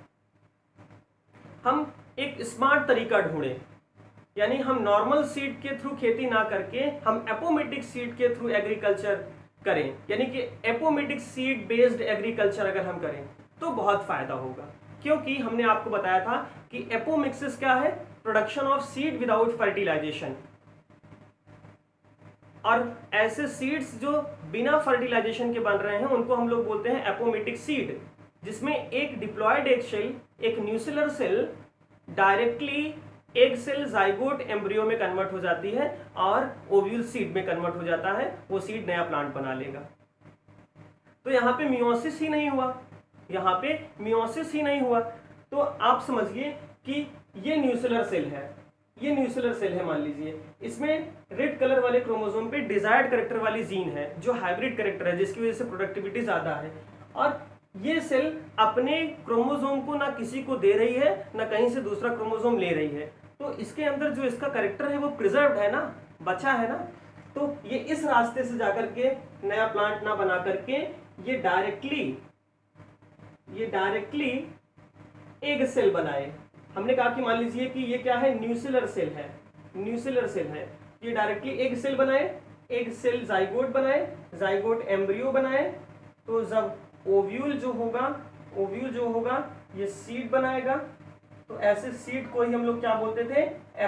Speaker 1: हम एक स्मार्ट तरीका ढूंढें, यानी हम नॉर्मल सीड के थ्रू खेती ना करके हम एपोमिटिक सीड के थ्रू एग्रीकल्चर करें, यानी कि एपोमिटिक सीड बेस्ड एग्रीकल्चर अगर हम करें तो बहुत फायदा होगा। क्योंकि हमने आपको बताया था कि एपोमिक्सिस क्या है, production of seed without fertilisation, और ऐसे सीड्स जो बिना फर्टिलाइजेशन के बन रहे हैं उनको हम लोग बोलते हैं एपोमिटिक सीड, जिसमें एक डिप्लॉयड एग शेल, एक nucellar cell directly egg cell zygote embryo में कन्वर्ट हो जाती है और ओव्यूल सीड में कन्वर्ट हो जाता है, वो सीड नया प्लांट बना लेगा। तो यहाँ पे मियोसिस ही नहीं हुआ, तो आप समझिए कि ये न्यूसिलर सेल है, मान लीजिए इसमें रेड कलर वाले क्रोमोसोम पे डिजायर्ड कैरेक्टर वाली जीन है जो हाइब्रिड कैरेक्टर है, जिसकी वजह से प्रोडक्टिविटी ज्यादा है, और ये सेल अपने क्रोमोसोम को ना किसी को दे रही है ना कहीं से दूसरा क्रोमोसोम ले रही है, तो इसके अंदर जो इसका कैरेक्टर है वो प्रिजर्व्ड है ना, बचा है ना। तो ये इस रास्ते से जाकर के नया प्लांट ना बना करके ये डायरेक्टली एग सेल बनाए। हमने कहा कि मान लीजिए कि ये क्या है, न्यूसिलर सेल है, ये डायरेक्टली एग सेल बनाए, एग सेल जाइगोट बनाए, जाइगोट एम्ब्रियो बनाए, तो जब ओव्यूल जो होगा ये सीड बनाएगा, तो ऐसे सीड को ही हम लोग क्या बोलते थे,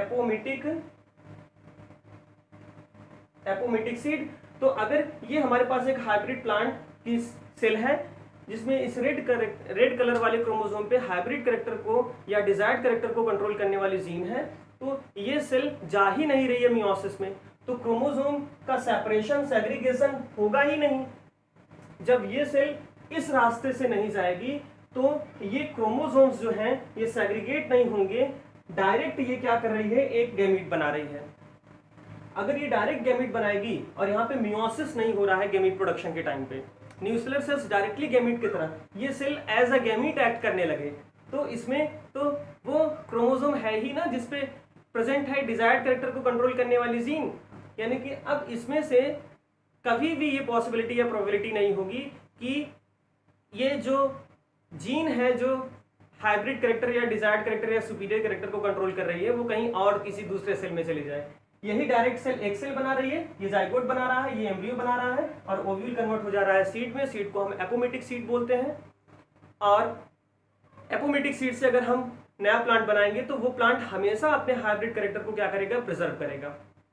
Speaker 1: एपोमिटिक सीड। तो अगर ये हमारे पास एक हाइब्रिड प्लांट की सेल है जिसमें इस रेड कलर वाले क्रोमोसोम पे हाइब्रिड कैरेक्टर को या डिजायर्ड कैरेक्टर को कंट्रोल करने वाली जीन है, तो ये सेल जा ही नहीं रही है मियोसिस में, तो क्रोमोसोम का सेपरेशन सेग्रीगेशन होगा ही नहीं। जब ये सेल इस रास्ते से नहीं जाएगी तो ये क्रोमोसोम्स जो हैं ये सेग्रीगेट नहीं होंगे, डायरेक्ट ये क्या कर रही है, एक गैमीट बना रही है। अगर ये डायरेक्ट गैमीट बनाएगी और यहाँ पे मियोसिस नहीं हो रहा है गैमीट प्रोडक्शन के टाइम पे, न्यूक्लियर सेल्स डायरेक्टली गैमीट की तरह ये cell as a gamete act करने लगे, तो इसमें तो वो क्रोमोसोम है ही ना जिसपे प्रेजेंट है डिजायर्ड कैरेक्टर को कंट्रोल करने वाली जीन, यानी कि अब इसमें से कभी भी ये पॉसिबिलिटी या प्रोबेबिलिटी नहीं होगी कि ये जो जीन है जो हाइब्रिड कैरेक्टर या डिजायर्ड कैरेक्टर या सुपीरियर कैरेक्टर को कंट्रोल कर रही है वो कहीं और किसी दूसरे सेल में चली जाए। यही डायरेक्ट सेल एक सेल बना रही है, ये जाइगोट बना रहा है, ये एम्ब्रियो बना रहा है और ओव्यूल कन्वर्ट हो जा रहा है सीड में। सीड को हम एपोमेटिक सीड बोलते हैं और एपोमेटिक सीड से अगर हम नया प्लांट बनाएंगे तो वो प्लांट हमेशा अपने हाइब्रिड कैरेक्टर को क्या करेगा, प्रिजर्व करेगा।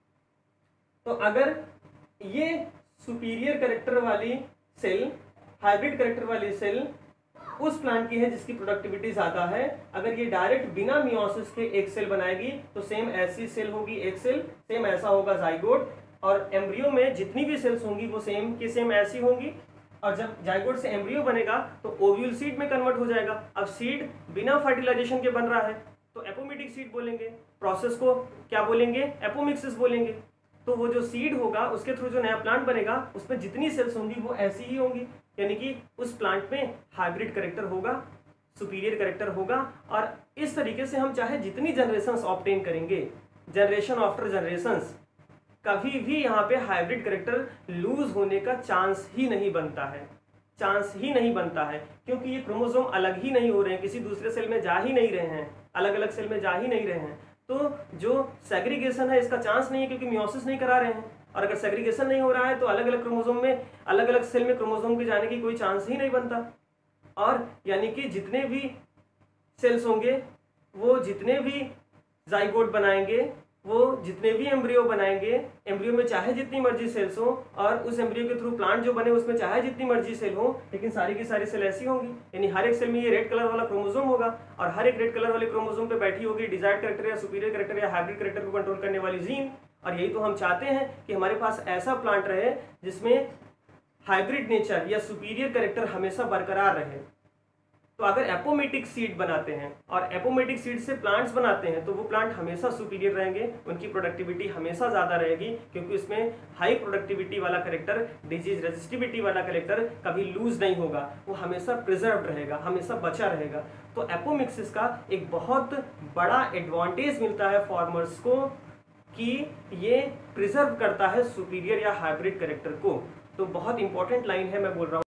Speaker 1: तो अगर ये सुपीरियर कैरेक्टर वाली सेल, हाइब्रिड कैरेक्टर वाली सेल उस प्लांट की है जिसकी प्रोडक्टिविटी ज्यादा है, अगर ये डायरेक्ट बिना मियोसिस के एक सेल बनाएगी तो सेम ऐसी सेल होगी एक सेल, सेम ऐसा होगा जाइगोट, और एम्ब्रियो में जितनी भी सेल्स होंगी वो सेम की सेम ऐसी होंगी। और जब जाइगोट से एम्ब्रियो बनेगा तो ओव्यूल सीड में कन्वर्ट हो जाएगा। अब सीड बिना फर्टिलाइजेशन के बन रहा है तो एपोमेटिक सीड बोलेंगे, प्रोसेस को क्या बोलेंगे, एपोमिक्सिस बोलेंगे। तो वो जो सीड होगा उसके थ्रू जो नया प्लांट बनेगा उसमें जितनी सेल्स होंगी वो ऐसी ही होंगी, यानी कि उस प्लांट में हाइब्रिड कैरेक्टर होगा, सुपीरियर कैरेक्टर होगा। और इस तरीके से हम चाहे जितनी जनरेशंस ऑब्टेन करेंगे, जनरेशन आफ्टर जनरेशंस, कभी भी यहाँ पे हाइब्रिड कैरेक्टर लूज होने का चांस ही नहीं बनता है, चांस ही नहीं बनता है, क्योंकि ये क्रोमोसोम अलग ही नहीं हो रहे हैं, किसी दूसरे सेल में जा ही नहीं रहे हैं, अलग अलग सेल में जा ही नहीं रहे हैं। तो जो सेग्रीगेशन है इसका चांस नहीं है क्योंकि मियोसिस नहीं करा रहे हैं, और अगर सेग्रीगेशन नहीं हो रहा है तो अलग अलग क्रोमोसोम में, अलग अलग सेल में क्रोमोसोम के जाने की कोई चांस ही नहीं बनता। और यानी कि जितने भी सेल्स होंगे वो जितने भी जाइगोट बनाएंगे, वो जितने भी एम्ब्रियो बनाएंगे, एम्ब्रियो में चाहे जितनी मर्जी सेल्स हो और उस एम्ब्रियो के थ्रू प्लांट जो बने उसमें चाहे जितनी मर्जी सेल हो, लेकिन सारी की सारी सेल ऐसी होंगी, यानी हर एक सेल में ये रेड कलर वाला क्रोमोसोम होगा और हर एक रेड कलर वाले क्रोमोसोम पे बैठी होगी डिजायर्ड कैरेक्टर या सुपीरियर कैरेक्टर या हाइब्रिड कैरेक्टर को कंट्रोल करने वाली जीन। और यही तो हम चाहते हैं कि हमारे पास ऐसा प्लांट रहे जिसमें हाइब्रिड नेचर या सुपीरियर कैरेक्टर हमेशा बरकरार रहे। तो अगर एपोमेटिक सीड बनाते हैं और एपोमेटिक सीड से प्लांट्स बनाते हैं तो वो प्लांट हमेशा सुपीरियर रहेंगे, उनकी प्रोडक्टिविटी हमेशा ज़्यादा रहेगी, क्योंकि उसमें हाई प्रोडक्टिविटी वाला कैरेक्टर, डिजीज रेजिस्टिविटी वाला कैरेक्टर कभी लूज नहीं होगा, वो हमेशा प्रिजर्व रहेगा, हमेशा बचा रहेगा। तो एपोमिक्सिस का एक बहुत बड़ा एडवांटेज मिलता है फार्मर्स को कि ये प्रिजर्व करता है सुपीरियर या हाइब्रिड कैरेक्टर को। तो बहुत इंपॉर्टेंट लाइन है, मैं बोल रहा हूँ।